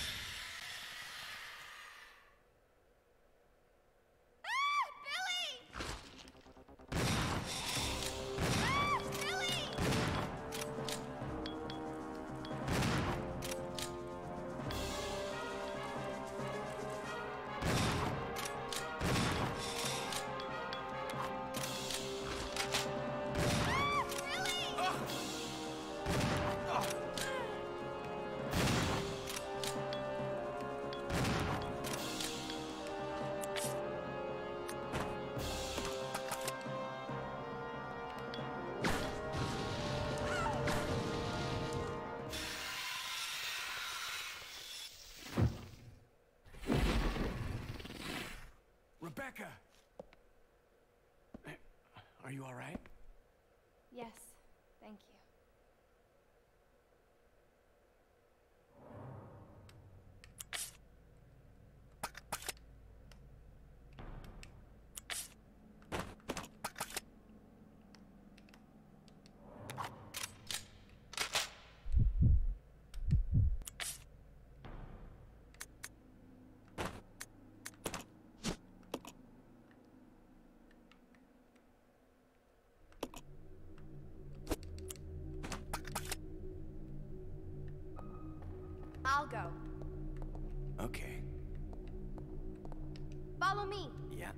Rebecca! Are you all right?
Yes, thank you. I'll go.
Okay.
Follow me.
Yeah.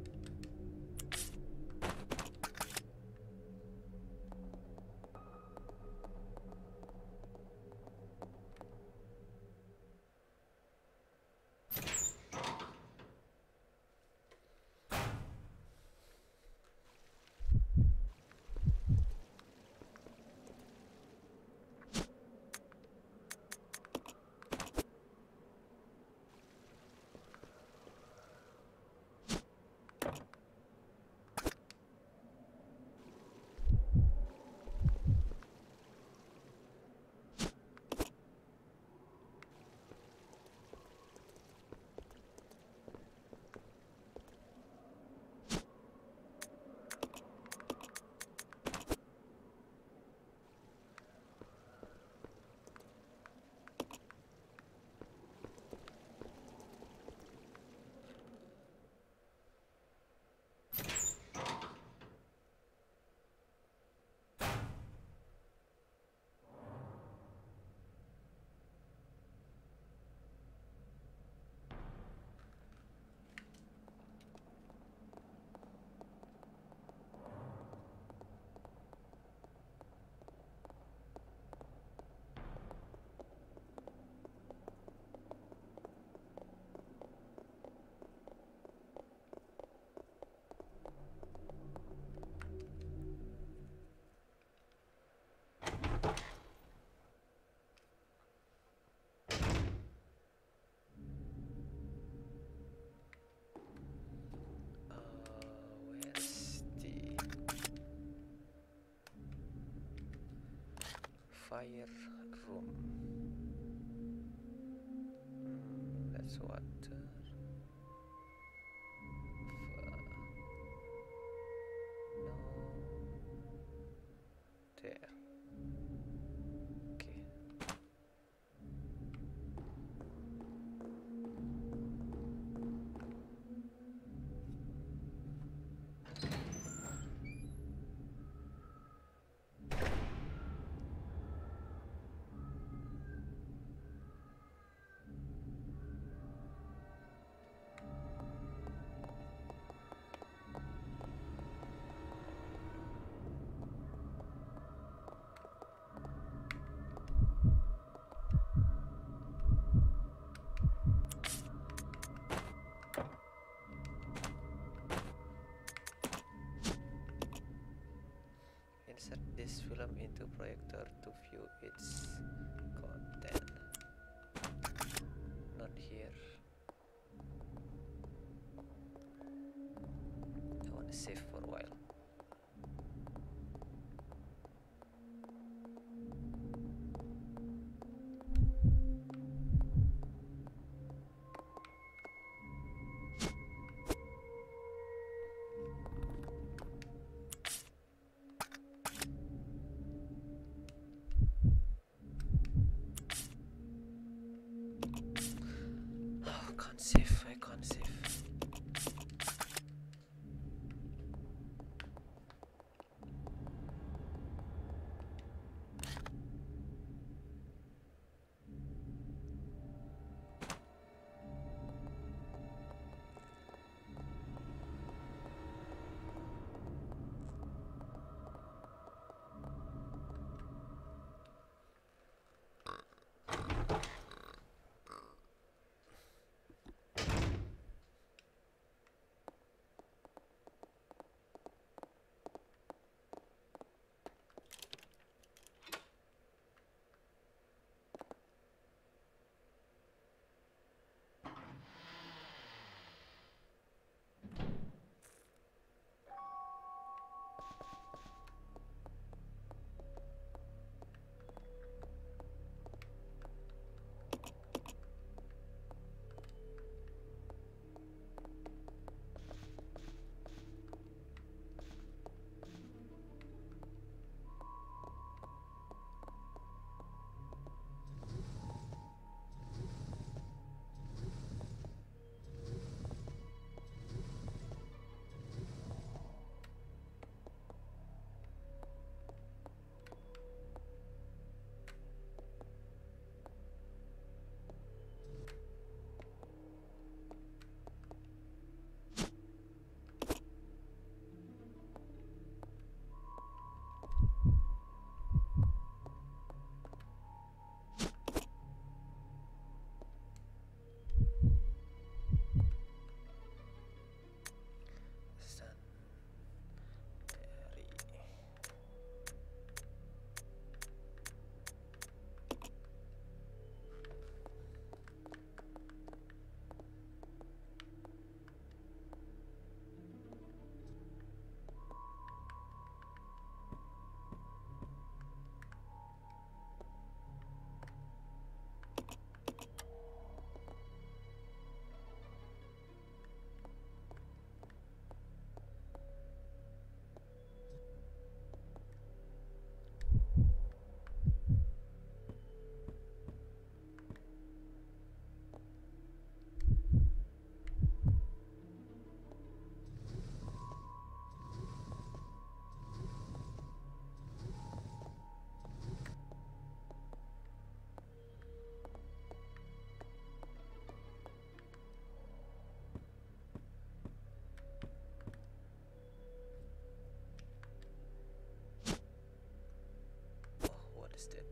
Fire room. Hmm, that's water. F- no. There. Okay. its content. Not here. I want to save for a while. Oh, can't save. I can't save. It.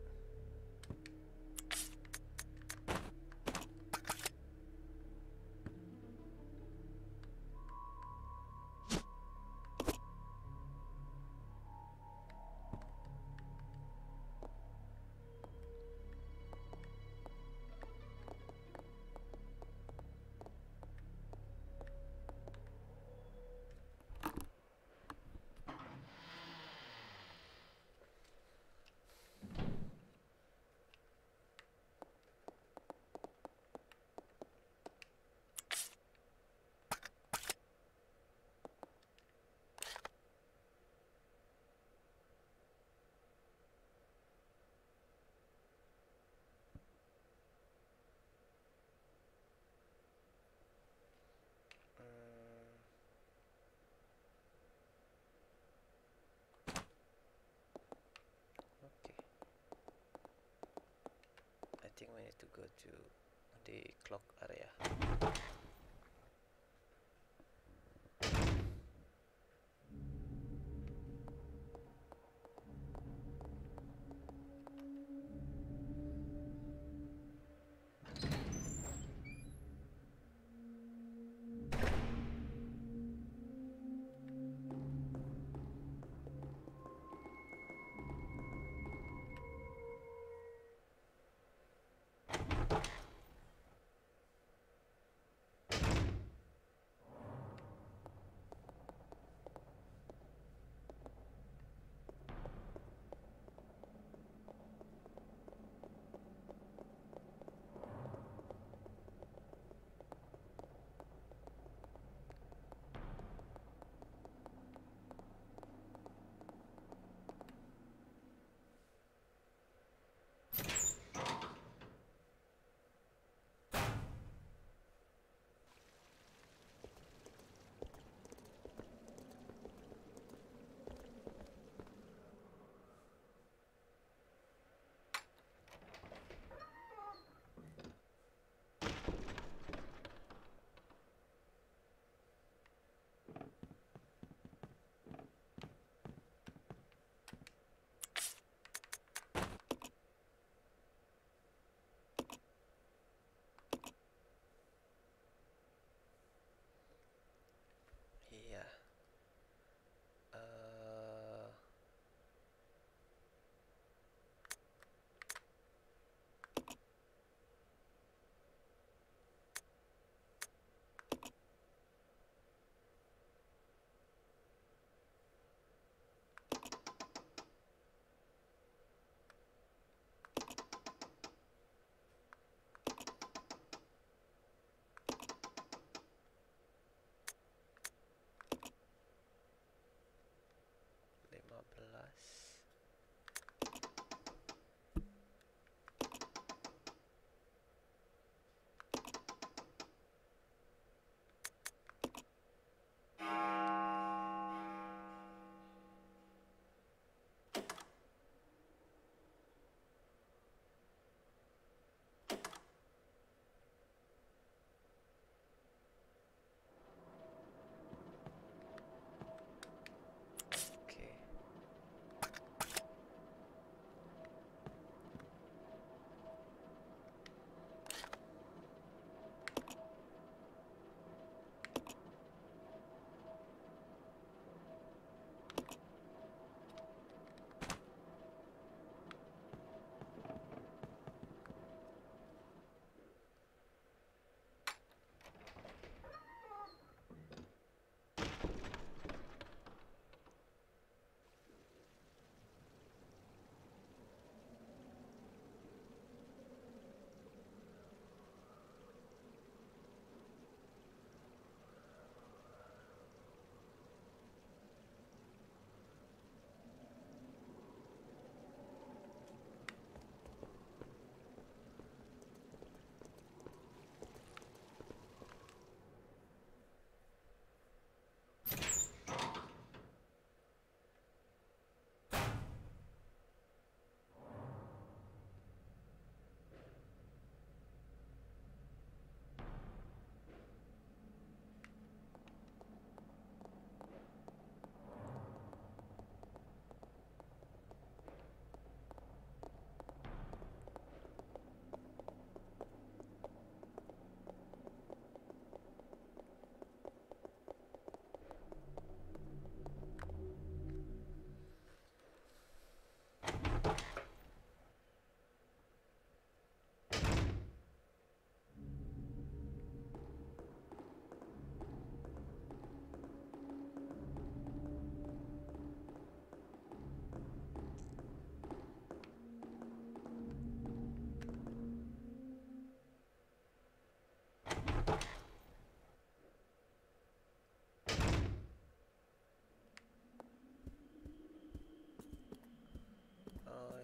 I think we need to go to the clock area.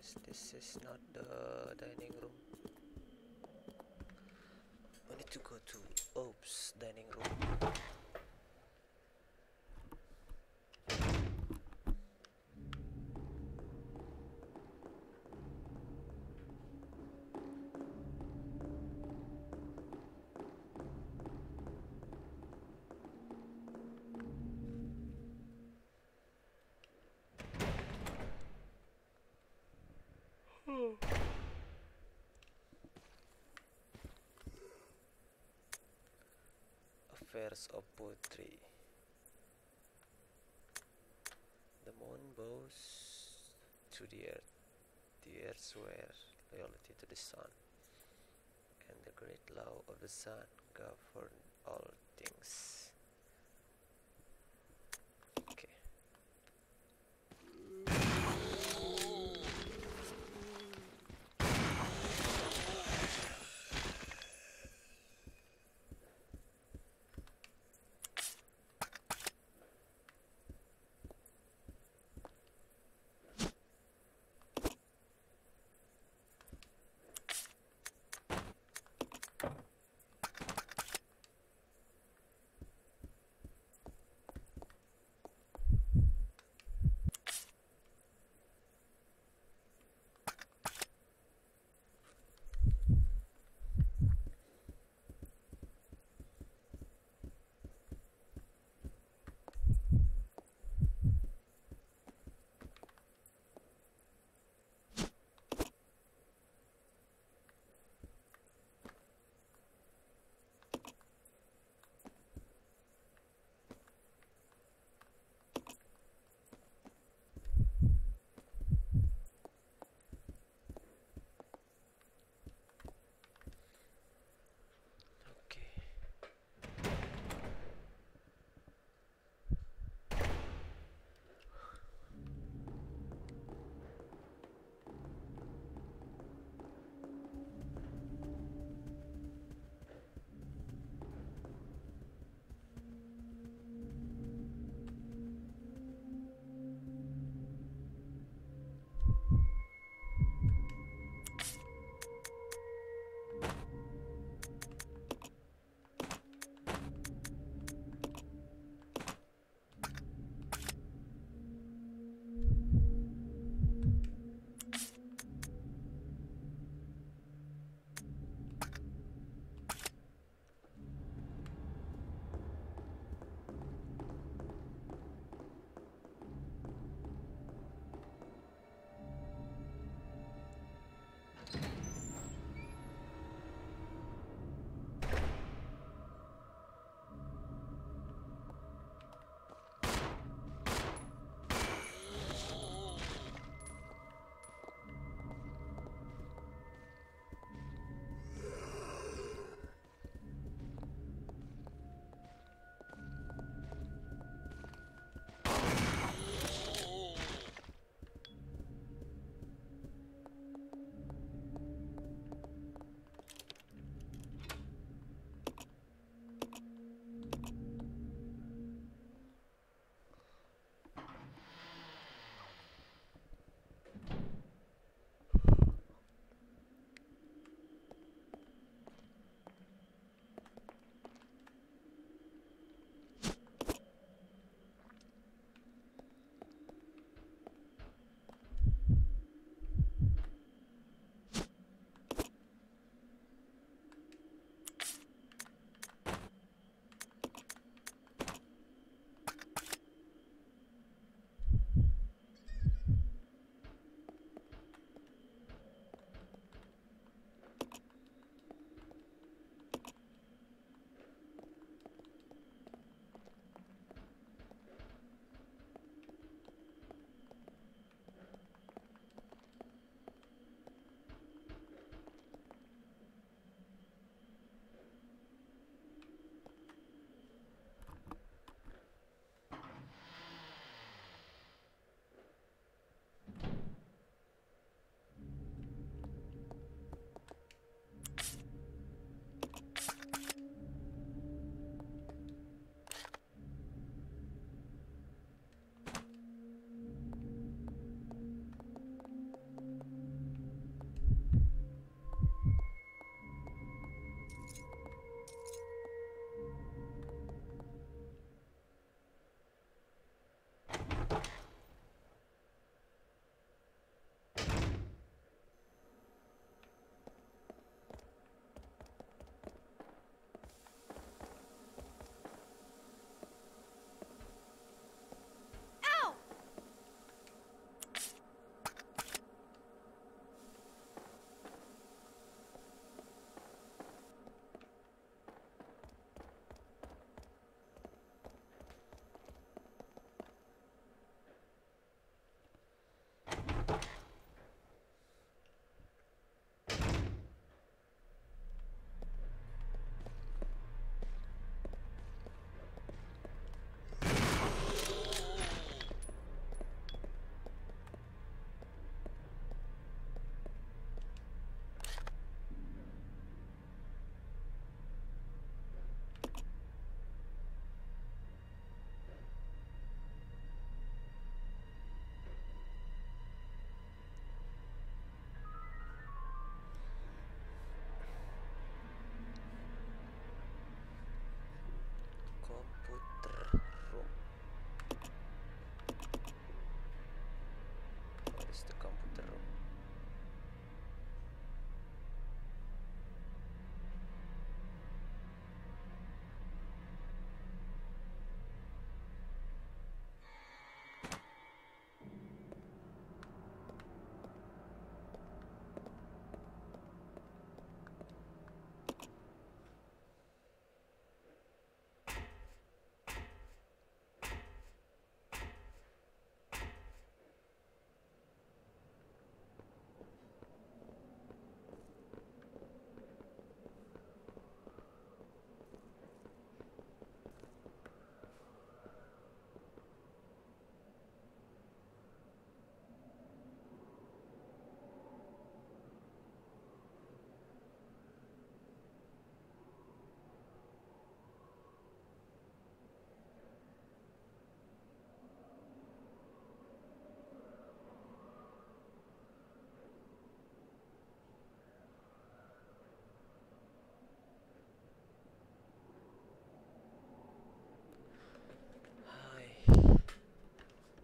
guess this is not the dining room. I need to go to Oops dining room. Affairs of Poetry. The moon bows to the earth. The earth swears loyalty to the sun, and the great law of the sun govern all things. Okay.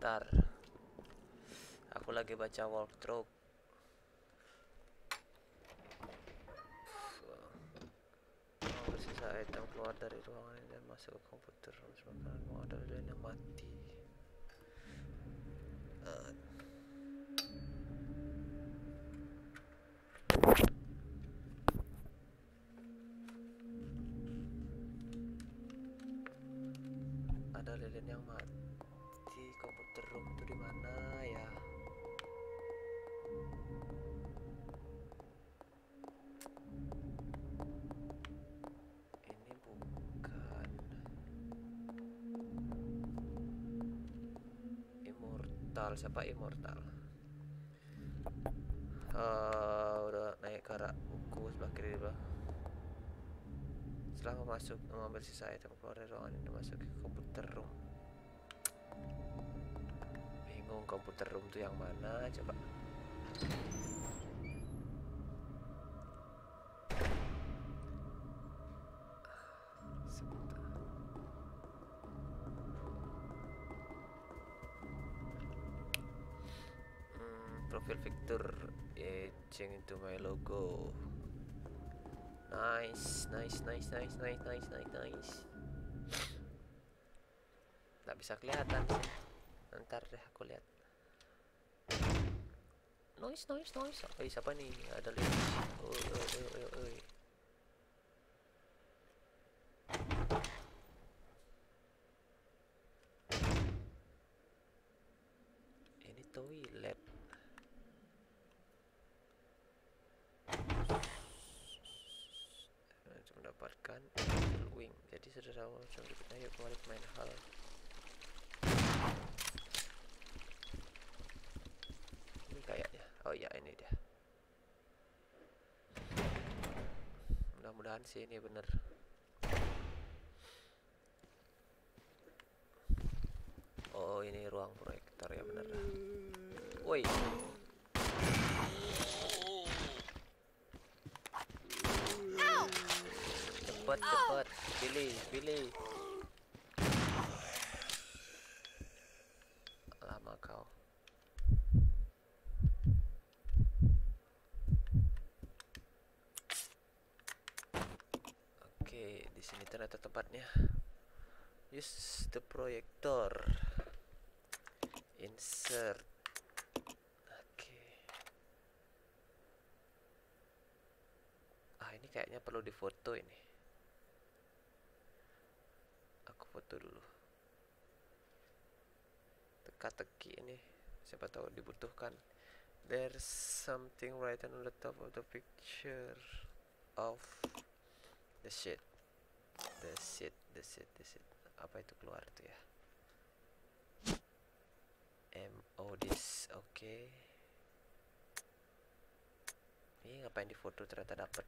Sebentar. Aku lagi baca walkthrough. Bersisa item keluar dari ruangan ini dan masuk ke komputer. Sementara mau ada lilin yang mati. Uh. Ada lilin yang mati. Komputer room itu di mana ya? Ini bukan Immortal. Siapa Immortal? Uh, udah naik ke arah buku sebelah kiri bawah. Setelah masuk mengambil sisa item keluar dari ruangan ini masuk ke komputer room. Bingung komputer room tuh yang mana coba. Sebentar. Hmm, profil Victor etching into my logo. Nice, nice, nice, nice, nice, nice, nice, nice. Nggak bisa kelihatan sih. Ntar deh aku lihat. Noise, noise, noise. Oh, siapa nih? Ada lihat. Oi, oi, oi, oi, oi. Ini toilet. Mendapatkan wing. Jadi saudara macam kita yuk kembali ke main hal. Ini kayaknya. Oh ya ini dia. Mudah-mudahan sih ini bener. Oh ini ruang proyektor ya bener. Woi. Cepet cepet pilih pilih. Lama kau. Oke di sini ternyata tempatnya. Use the projector. Insert. Oke. Ah ini kayaknya perlu difoto ini. Aku foto dulu. Teka-teki ini siapa tahu dibutuhkan. There's something right on the top of the picture of the shit. The shit, the shit, the shit. Apa itu keluar tuh ya? M O this, oke. Okay. Ini ngapain di foto ternyata dapet.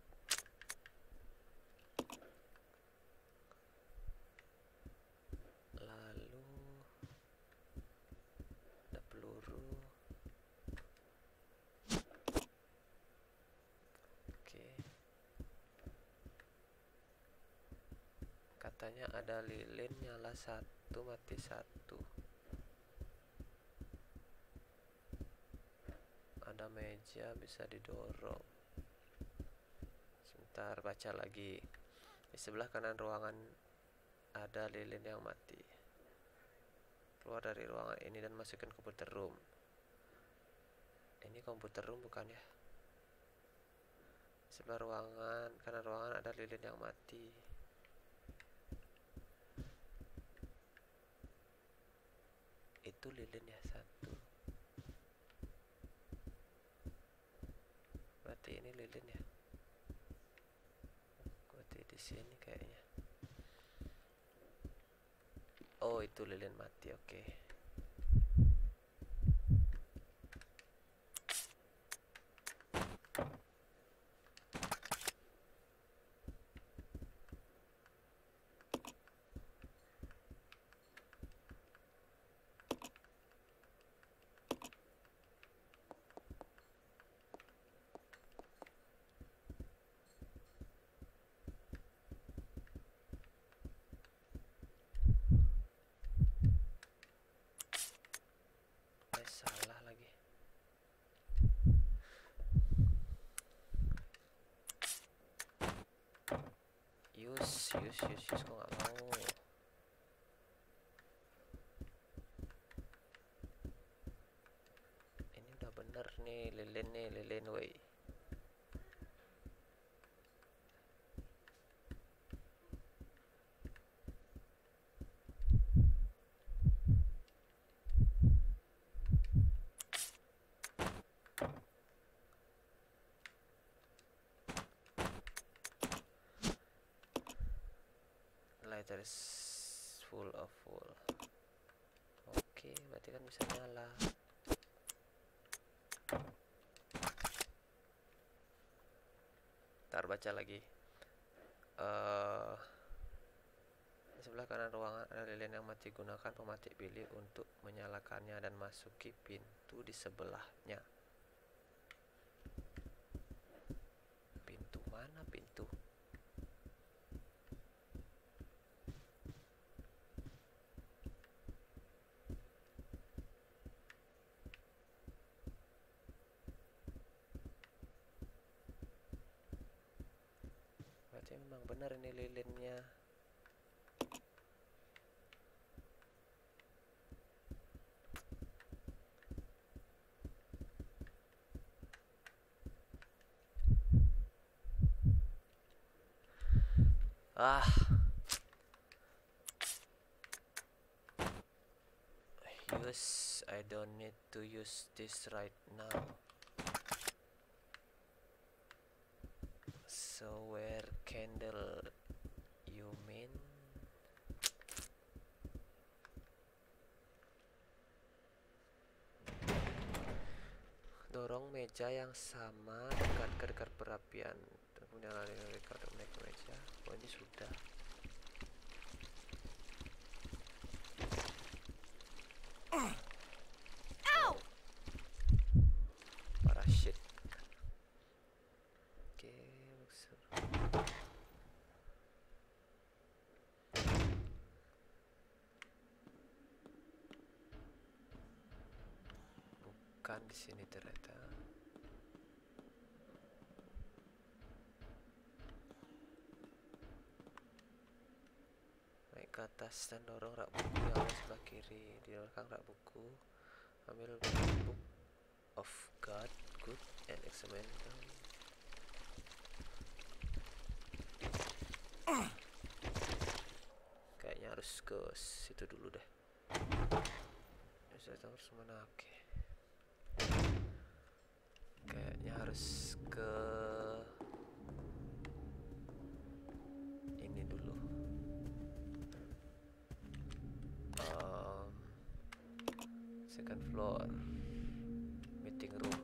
Lalu ada peluru. Oke. Katanya ada lilin nyala satu mati satu. Ada meja bisa didorong. Sebentar baca lagi. Di sebelah kanan ruangan ada lilin yang mati. Keluar dari ruangan ini dan masukkan komputer room. Ini komputer room bukan ya? Sebelah ruangan kanan ruangan ada lilin yang mati. Itu lilin ya satu. Berarti ini lilin ya. Berarti di sini kayaknya. Oh itu lilin mati, oke. Okay. Use, use, use, use, kok nggak mau? Ini udah bener nih, lilin nih, lilin, woi. Lighter is full of full. Oke, berarti kan bisa nyala. Ntar baca lagi. Uh, di sebelah kanan ruangan ada lilin yang mati. Gunakan pematik bilik untuk menyalakannya dan masuki pintu di sebelahnya. Pintu mana pintu? Memang benar ini lilinnya. Ah, use. I don't need to use this right now. So where candle you mean? Dorong meja yang sama dekat kedekat perapian. Kemudian lari mereka untuk naik meja. Oh, ini sudah.
Ow!
Parah shit. Bukan di sini ternyata. Naik ke atas dan dorong rak buku yang ada sebelah kiri. Di belakang rak buku, ambil book of God, good and examine them. Kayaknya harus ke situ dulu deh. Saya tahu harus mana. Oke. Kayaknya harus ke ini dulu. Um, second floor, meeting room.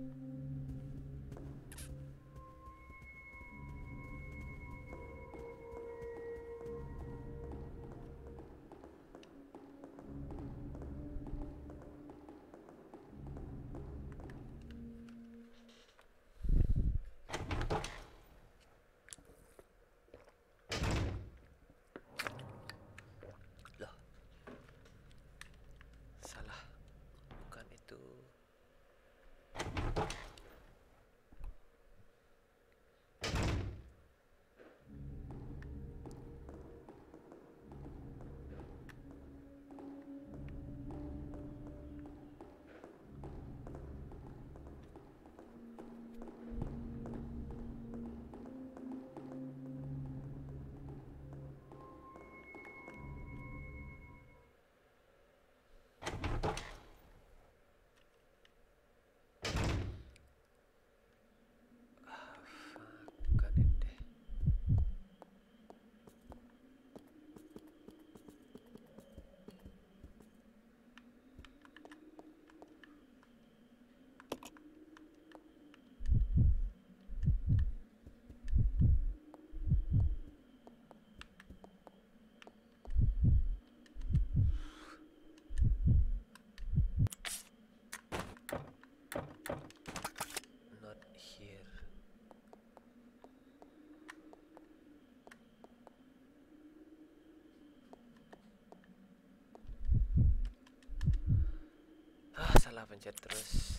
Salah pencet terus.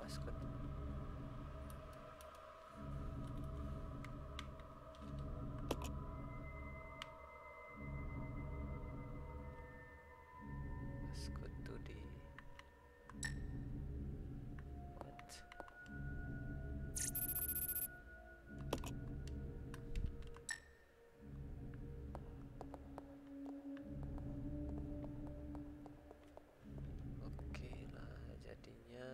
That's good. Let's go to the what? Oke lah jadinya.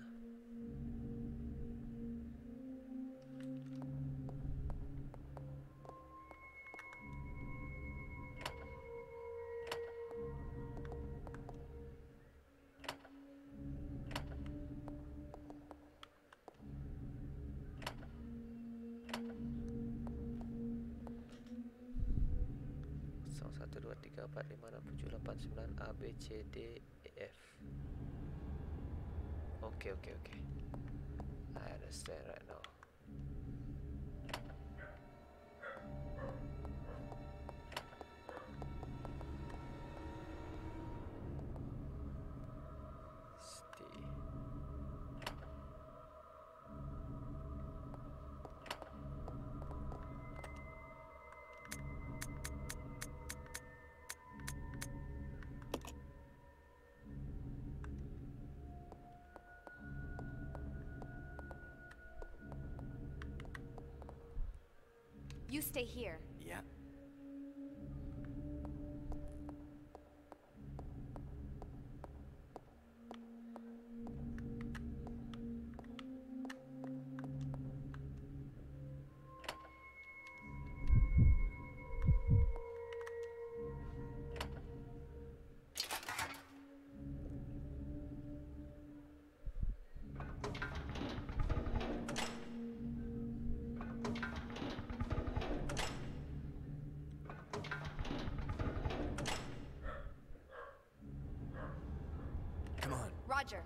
satu dua tiga empat lima enam tujuh delapan sembilan A B C D E F. Okay, okay, okay. I understand right now. Stay.
You stay here.
Yeah. Come on.
Roger.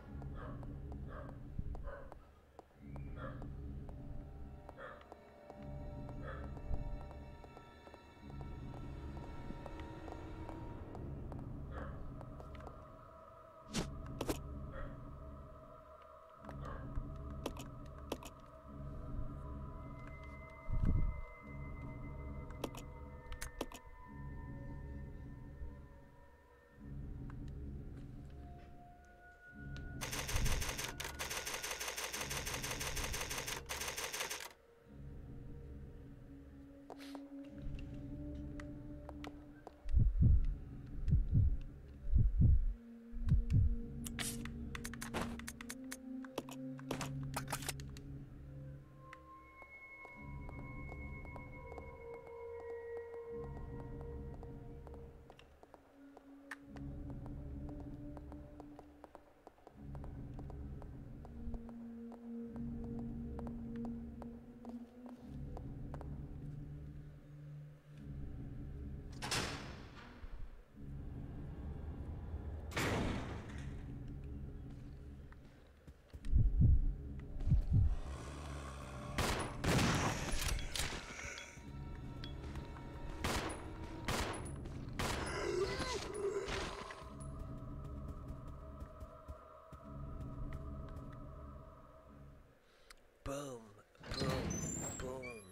Boom, boom, boom.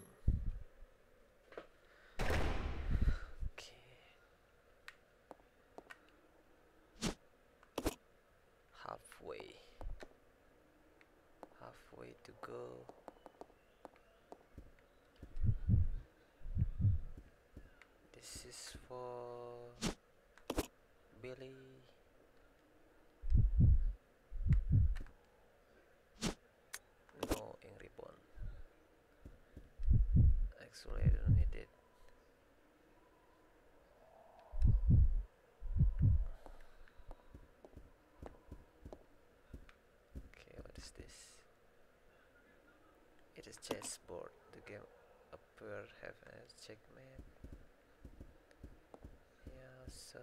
Okay. Halfway. Halfway to go. This is for Billy. No angry bone. Actually, I don't need it. Okay, what is this? It is chessboard. The game appear have a checkmate. Yeah, so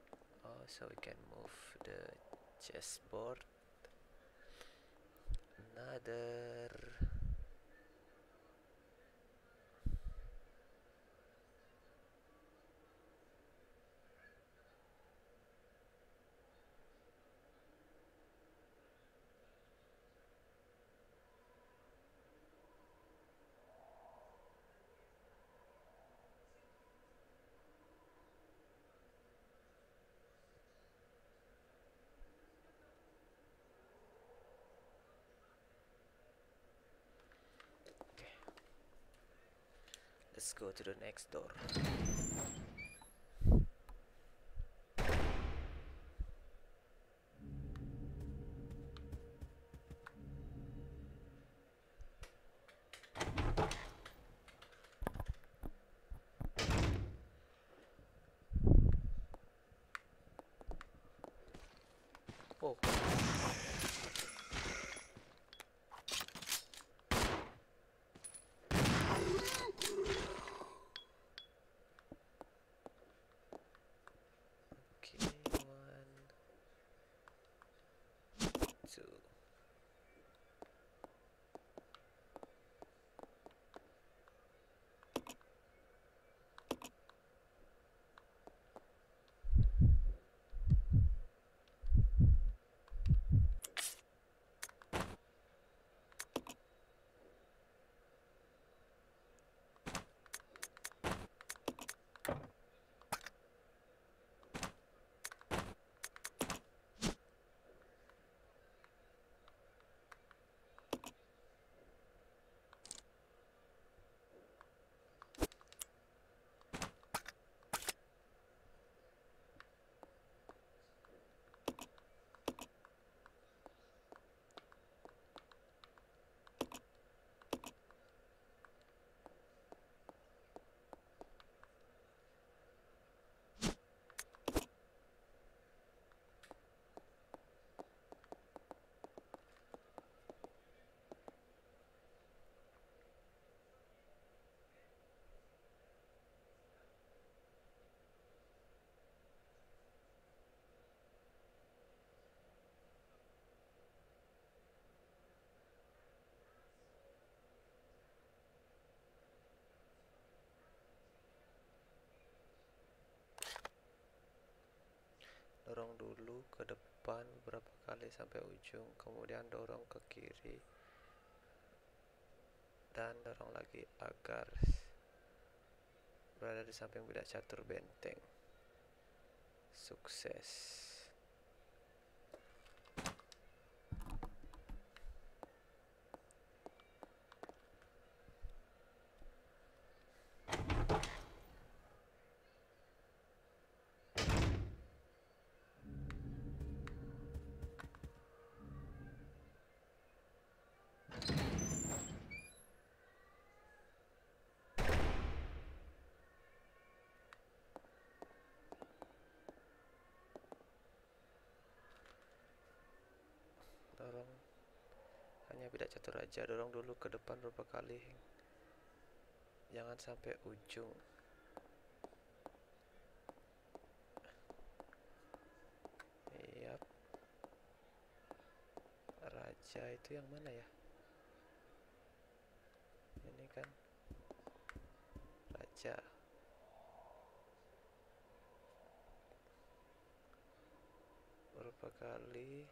oh, so we can move the chessboard. Another. Let's go to the next door. Oh. Dorong dulu ke depan beberapa kali sampai ujung, kemudian dorong ke kiri dan dorong lagi agar berada di samping bidak catur benteng. Sukses. Dorong hanya bidak catur aja, dorong dulu ke depan beberapa kali, jangan sampai ujung. Yap. Raja itu yang mana ya? Ini kan raja. Beberapa kali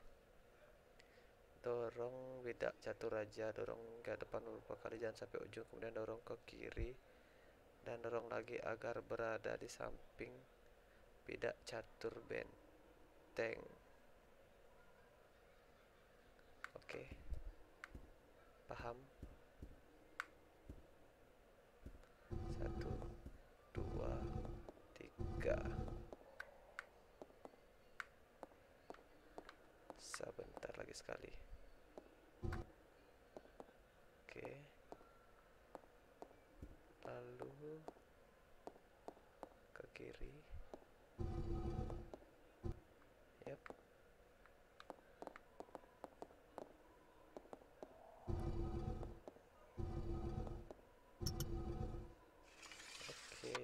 dorong bidak catur raja, dorong ke depan beberapa kali jangan sampai ujung, kemudian dorong ke kiri dan dorong lagi agar berada di samping bidak catur benteng. Oke, paham? Satu, dua, tiga. Sebentar lagi sekali. Oke, lalu ke kiri. Yap. Oke.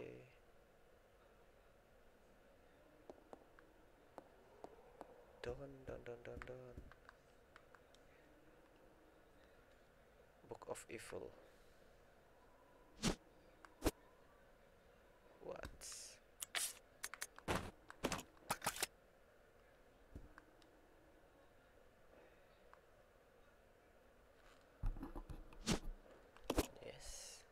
Don don don don don. of evil. What? Yes.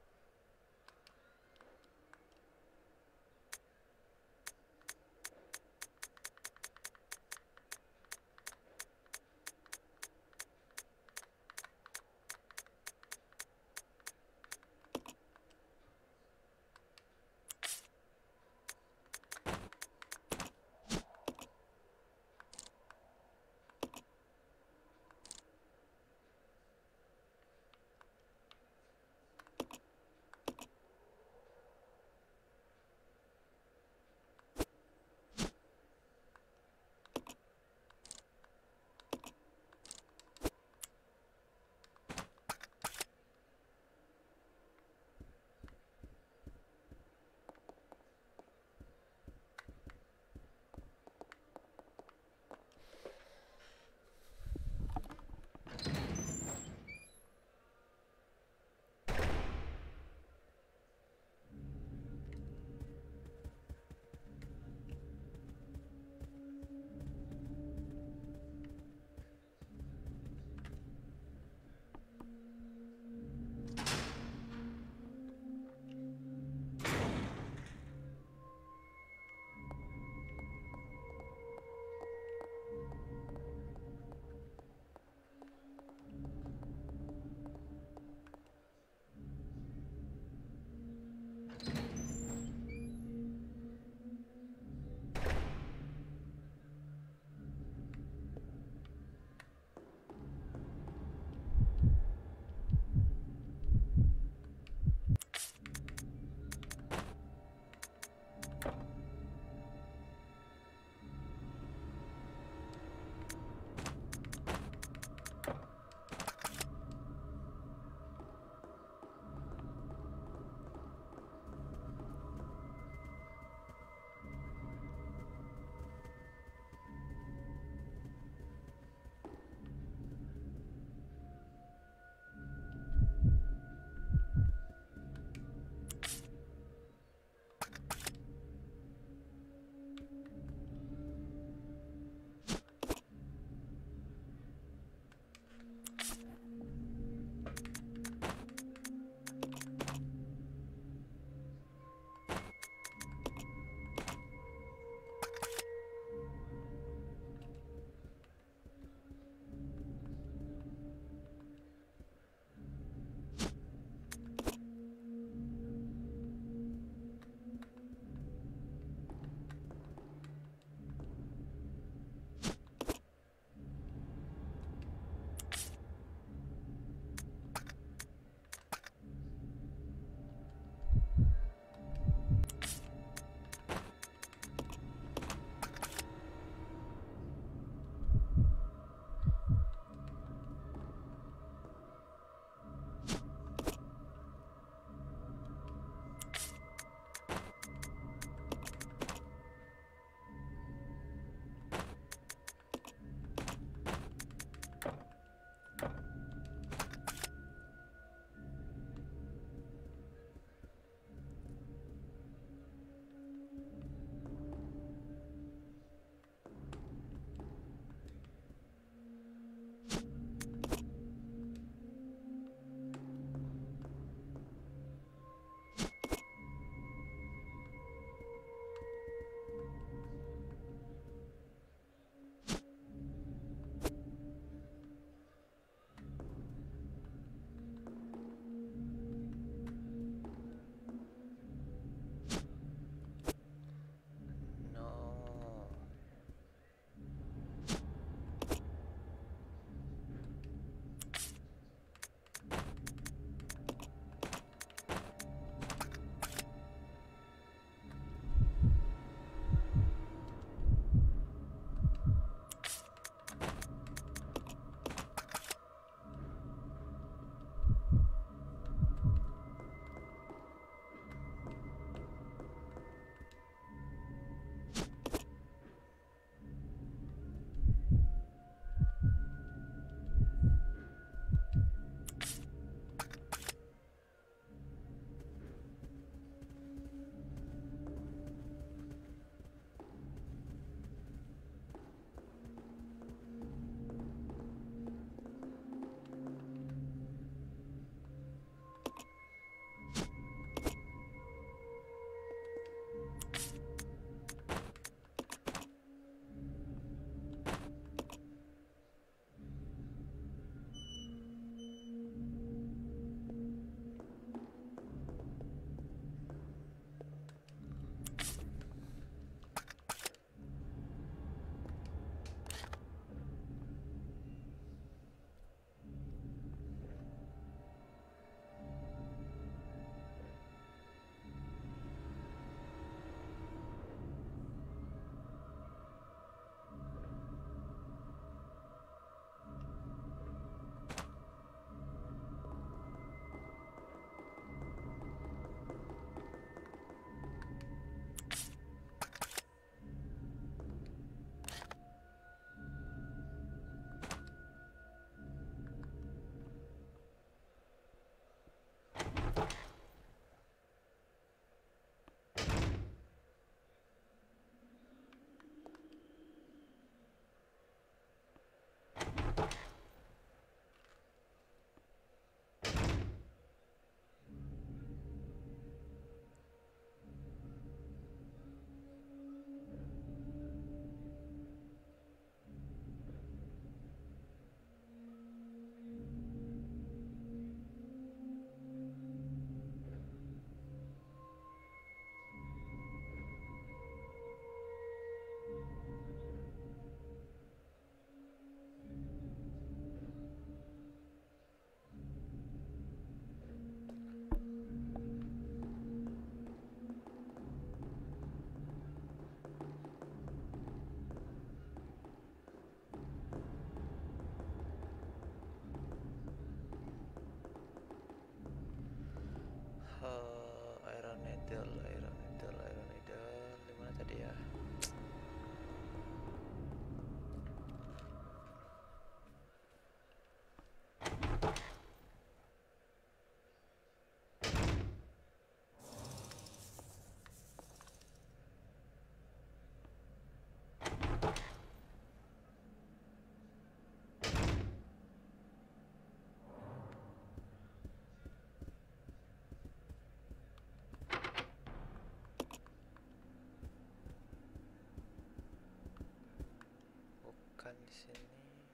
sini.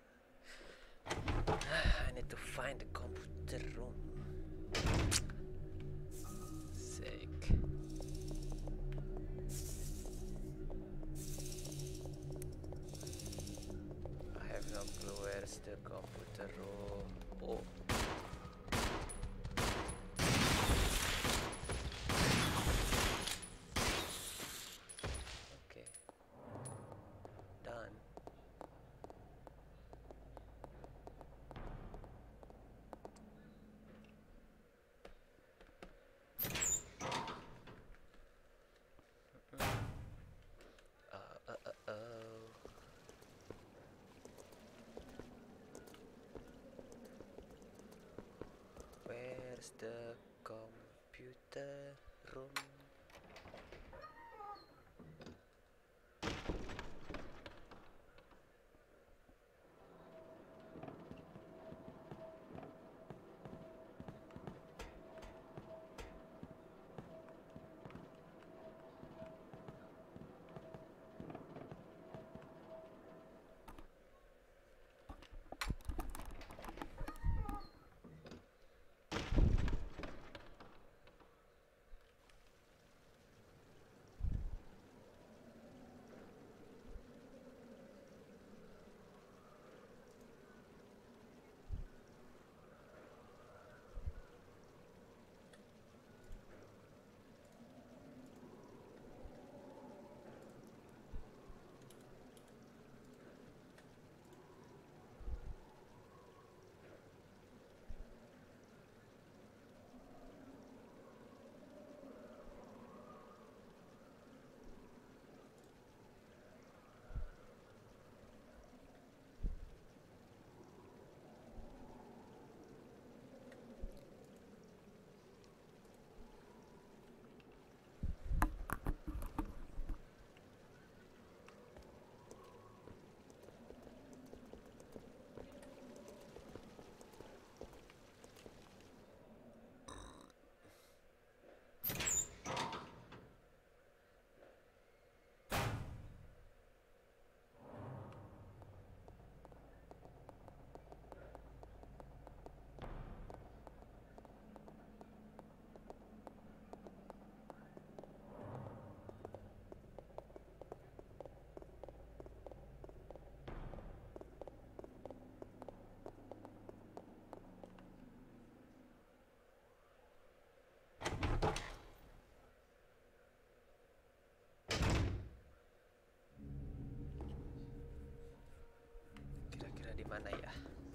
Ah, I need to find the computer room. Sick. I have no clue where's the computer room. Oh. Okay. Done. Uh, uh, uh, oh. Where's the computer room? Kira-kira di mana ya?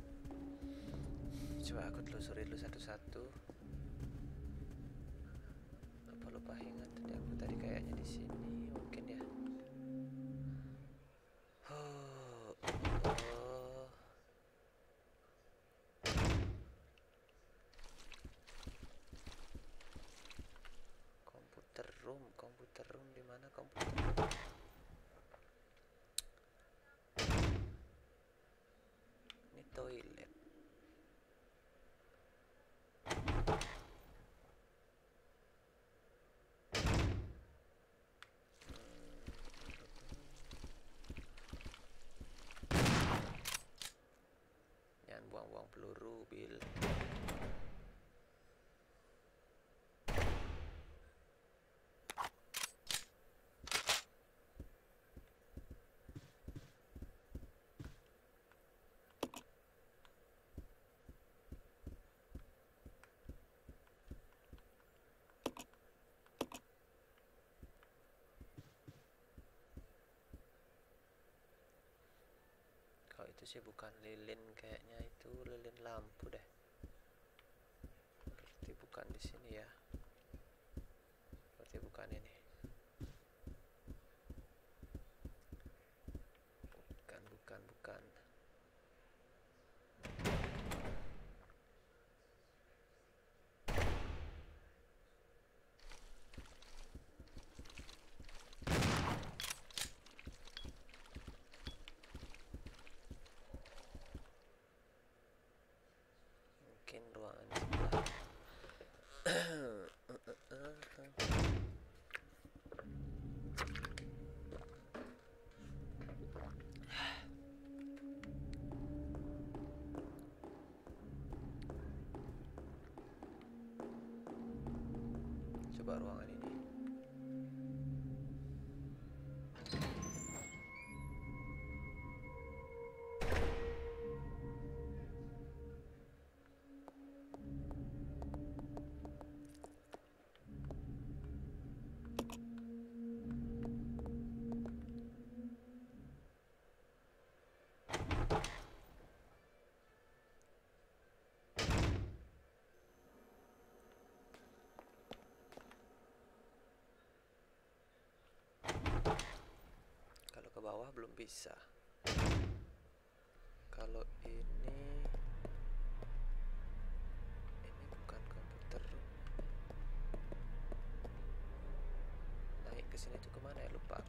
Coba aku telusuri dulu satu-satu. Apa lupa ingat tadi aku tadi kayaknya di sini mungkin ya. Oh, oh. Komputer room, komputer room di mana komputer room? Ini toilet. Jangan buang-buang peluru, Bill. Kalau itu sih bukan lilin, kayaknya itu lilin lampu deh. Berarti bukan di sini ya. Berarti bukan ini. Bukan, bukan, bukan. Mungkin ruangan sebelah. coba ruangan ini. Ke bawah belum bisa. Kalau ini ini bukan komputer room. Naik ke sini tuh kemana ya, lupa.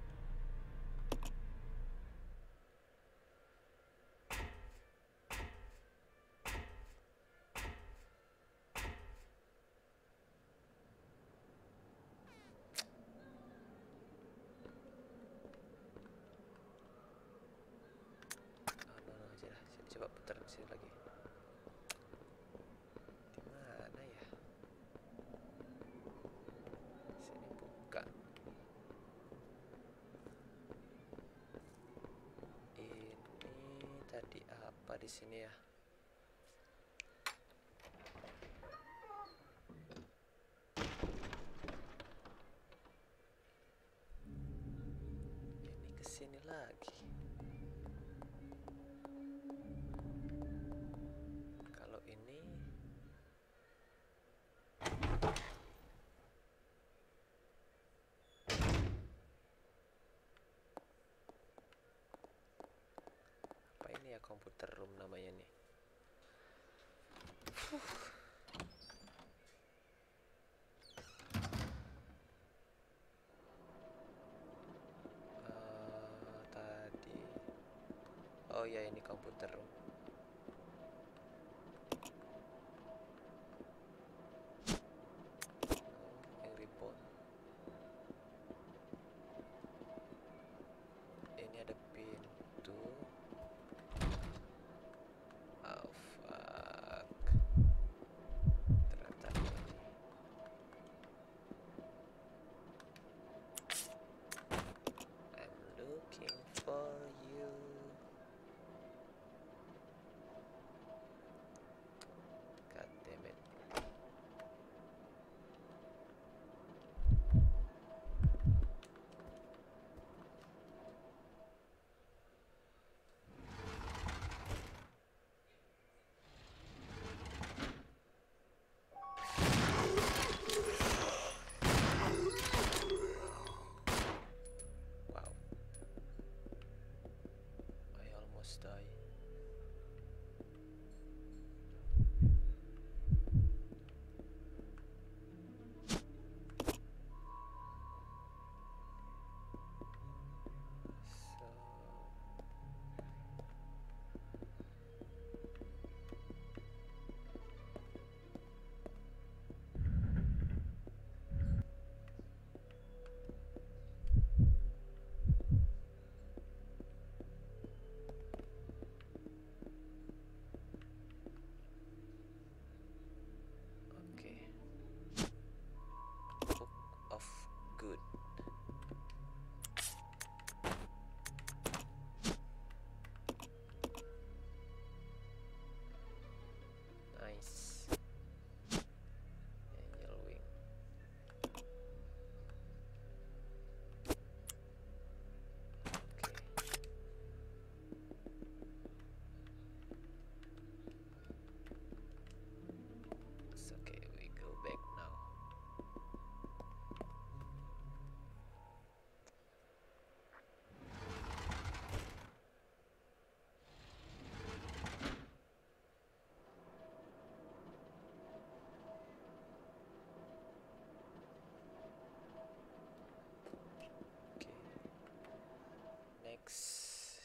Coba putar di sini lagi. Di mana ya? Sini bukan. Ini tadi apa di sini ya? Ini kesini lagi. Ya komputer room namanya nih. Uh, tadi, oh ya ini komputer room. Oh, yang remote. Ini ada pintu. Die. Good. Nice. Angel wing. Okay. It's okay, we go back now. Next,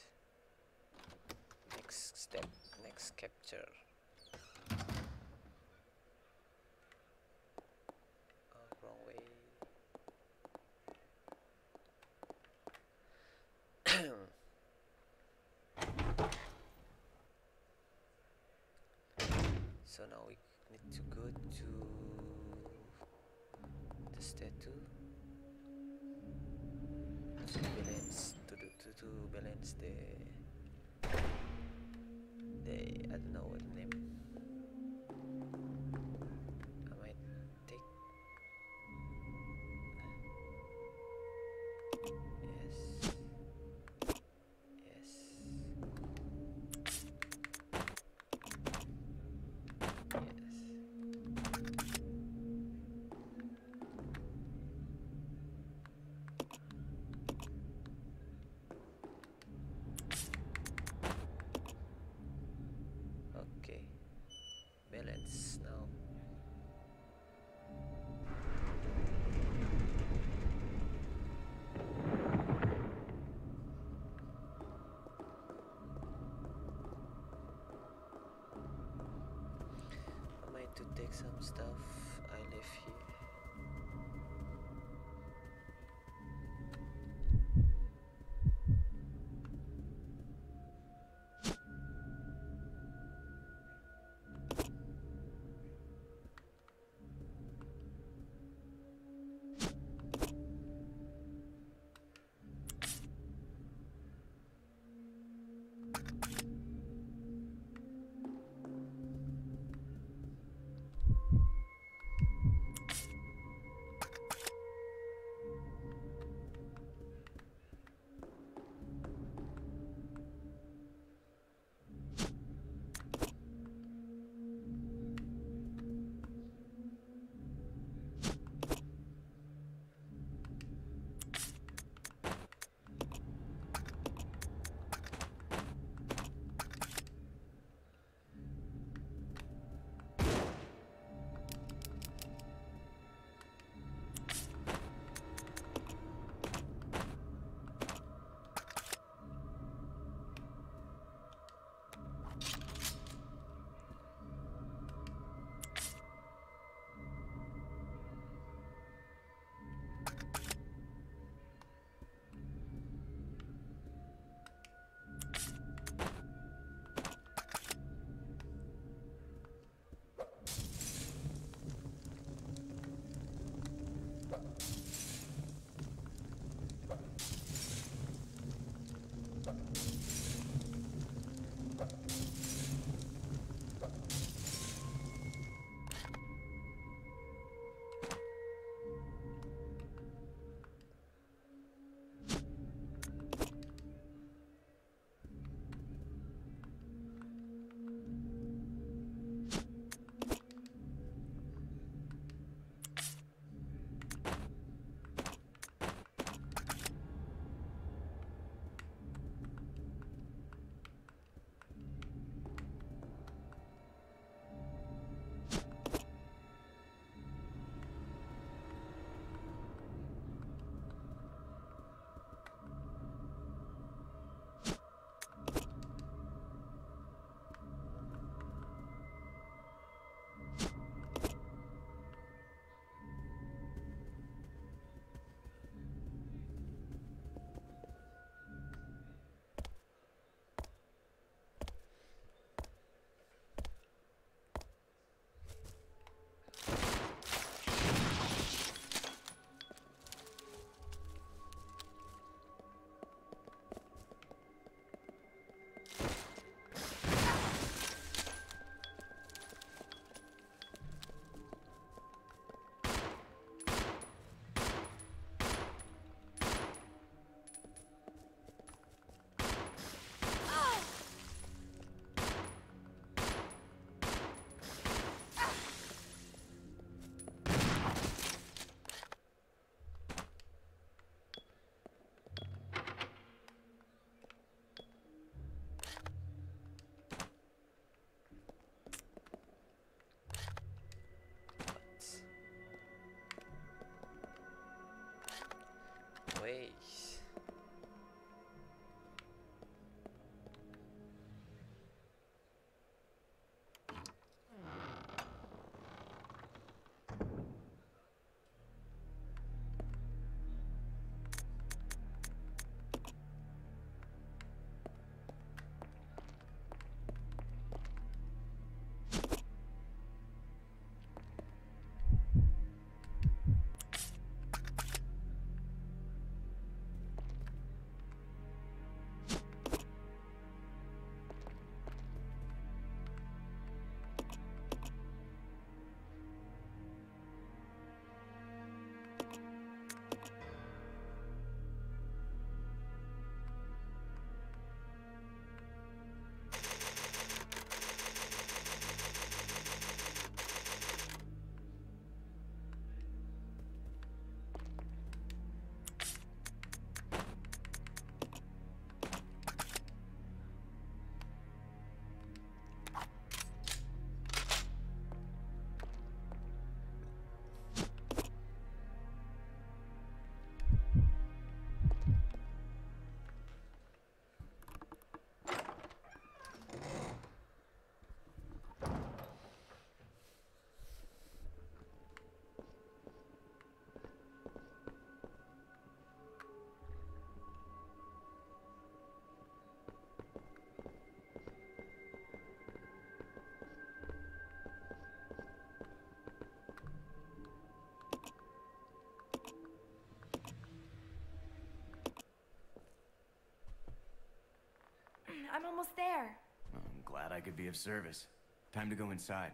next step, next capture. Oh, wrong way. So now we need to go to the statue to balance to do to, to balance the the I don't know what the name. I might take yes yes okay, balance now. I might to take some stuff I left here.
almost there.
I'm glad I could be of service. Time to go inside.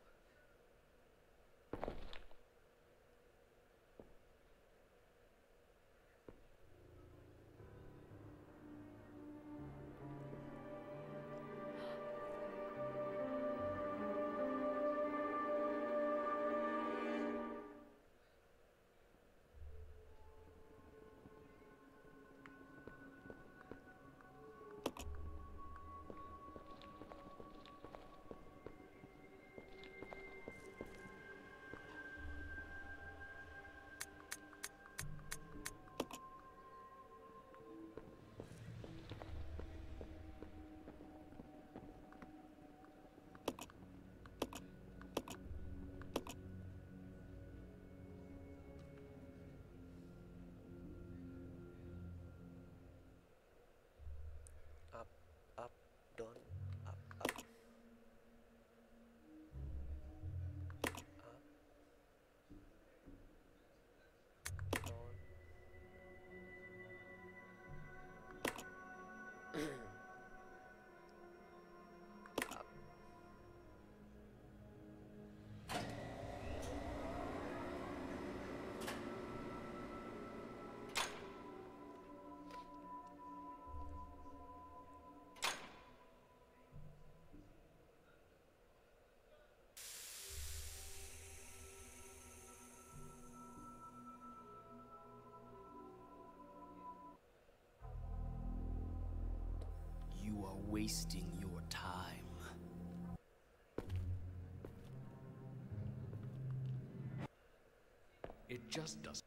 Up, up, down, up, up. Up. Down. Up.
You are wasting your time.
It just doesn't.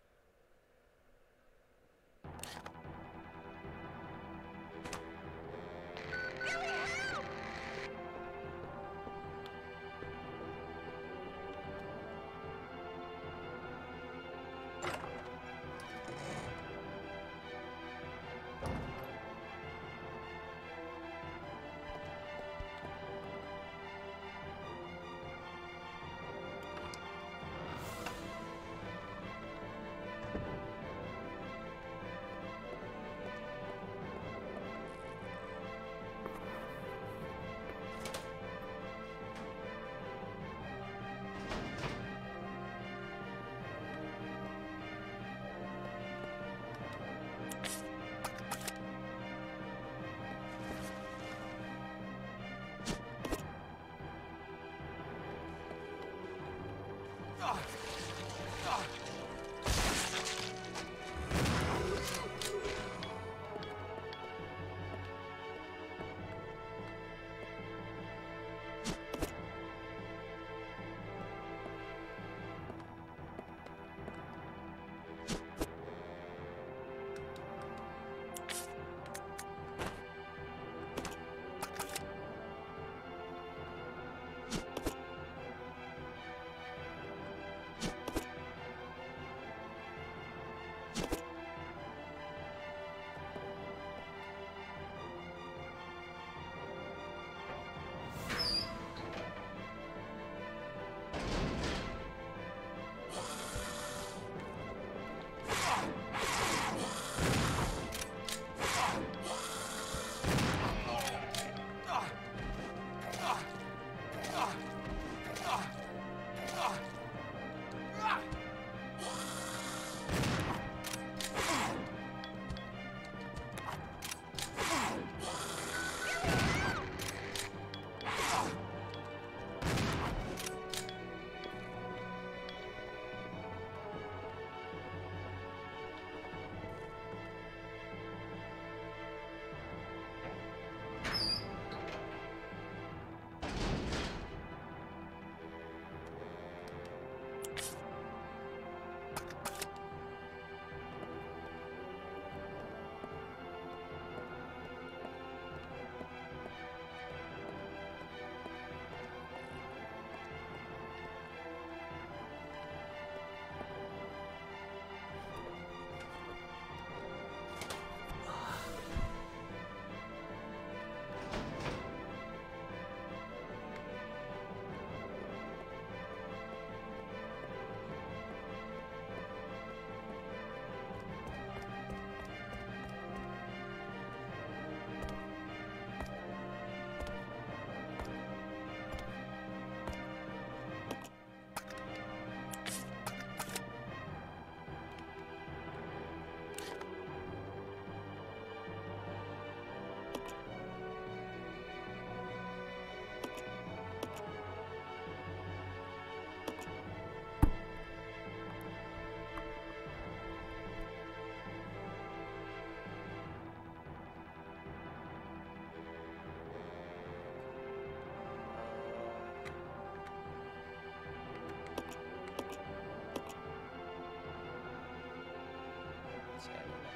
Sini.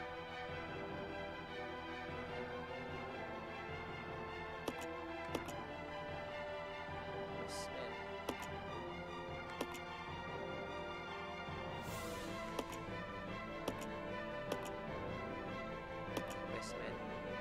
Basement. Basement.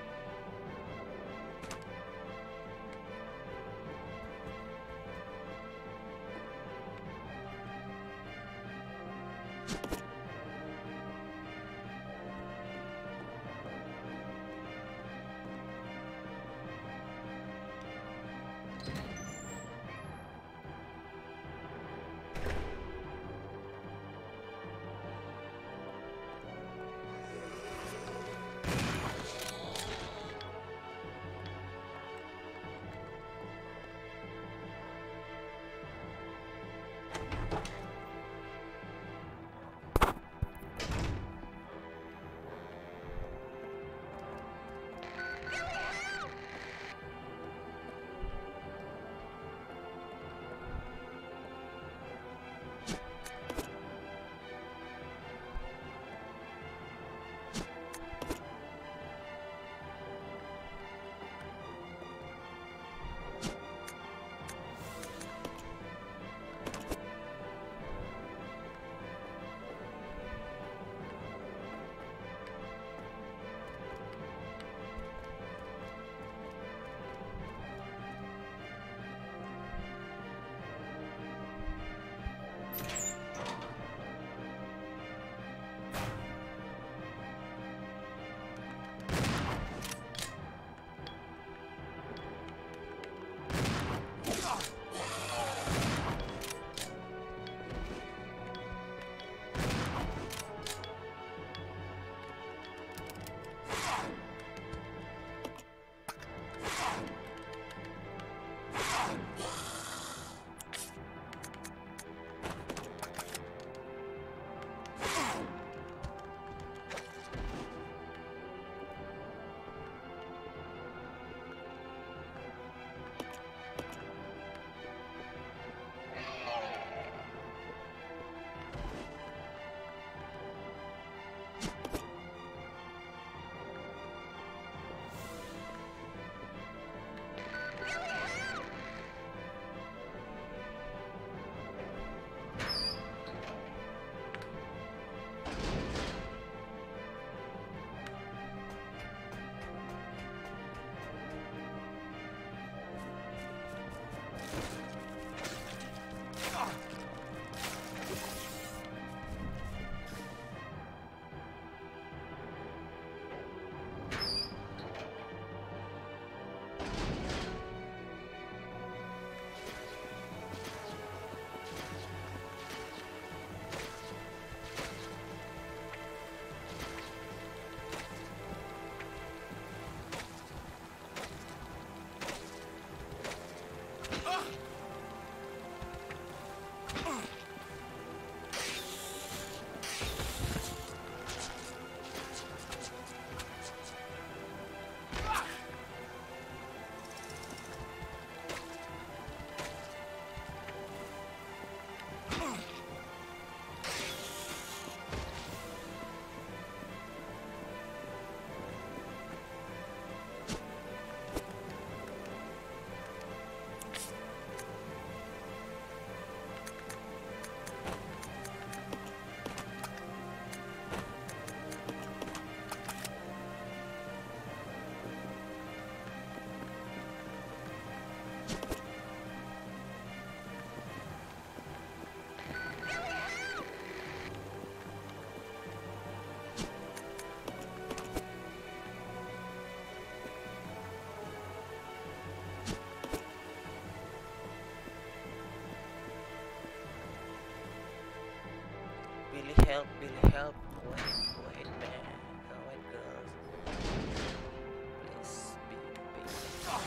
Billy help, Billy help. Wait, wait man. Oh, wait girls. Please be patient.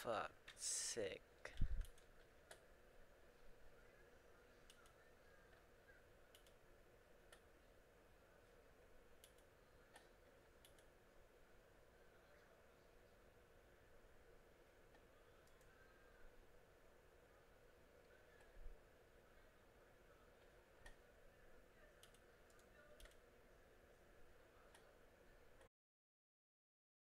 Fuck, sick.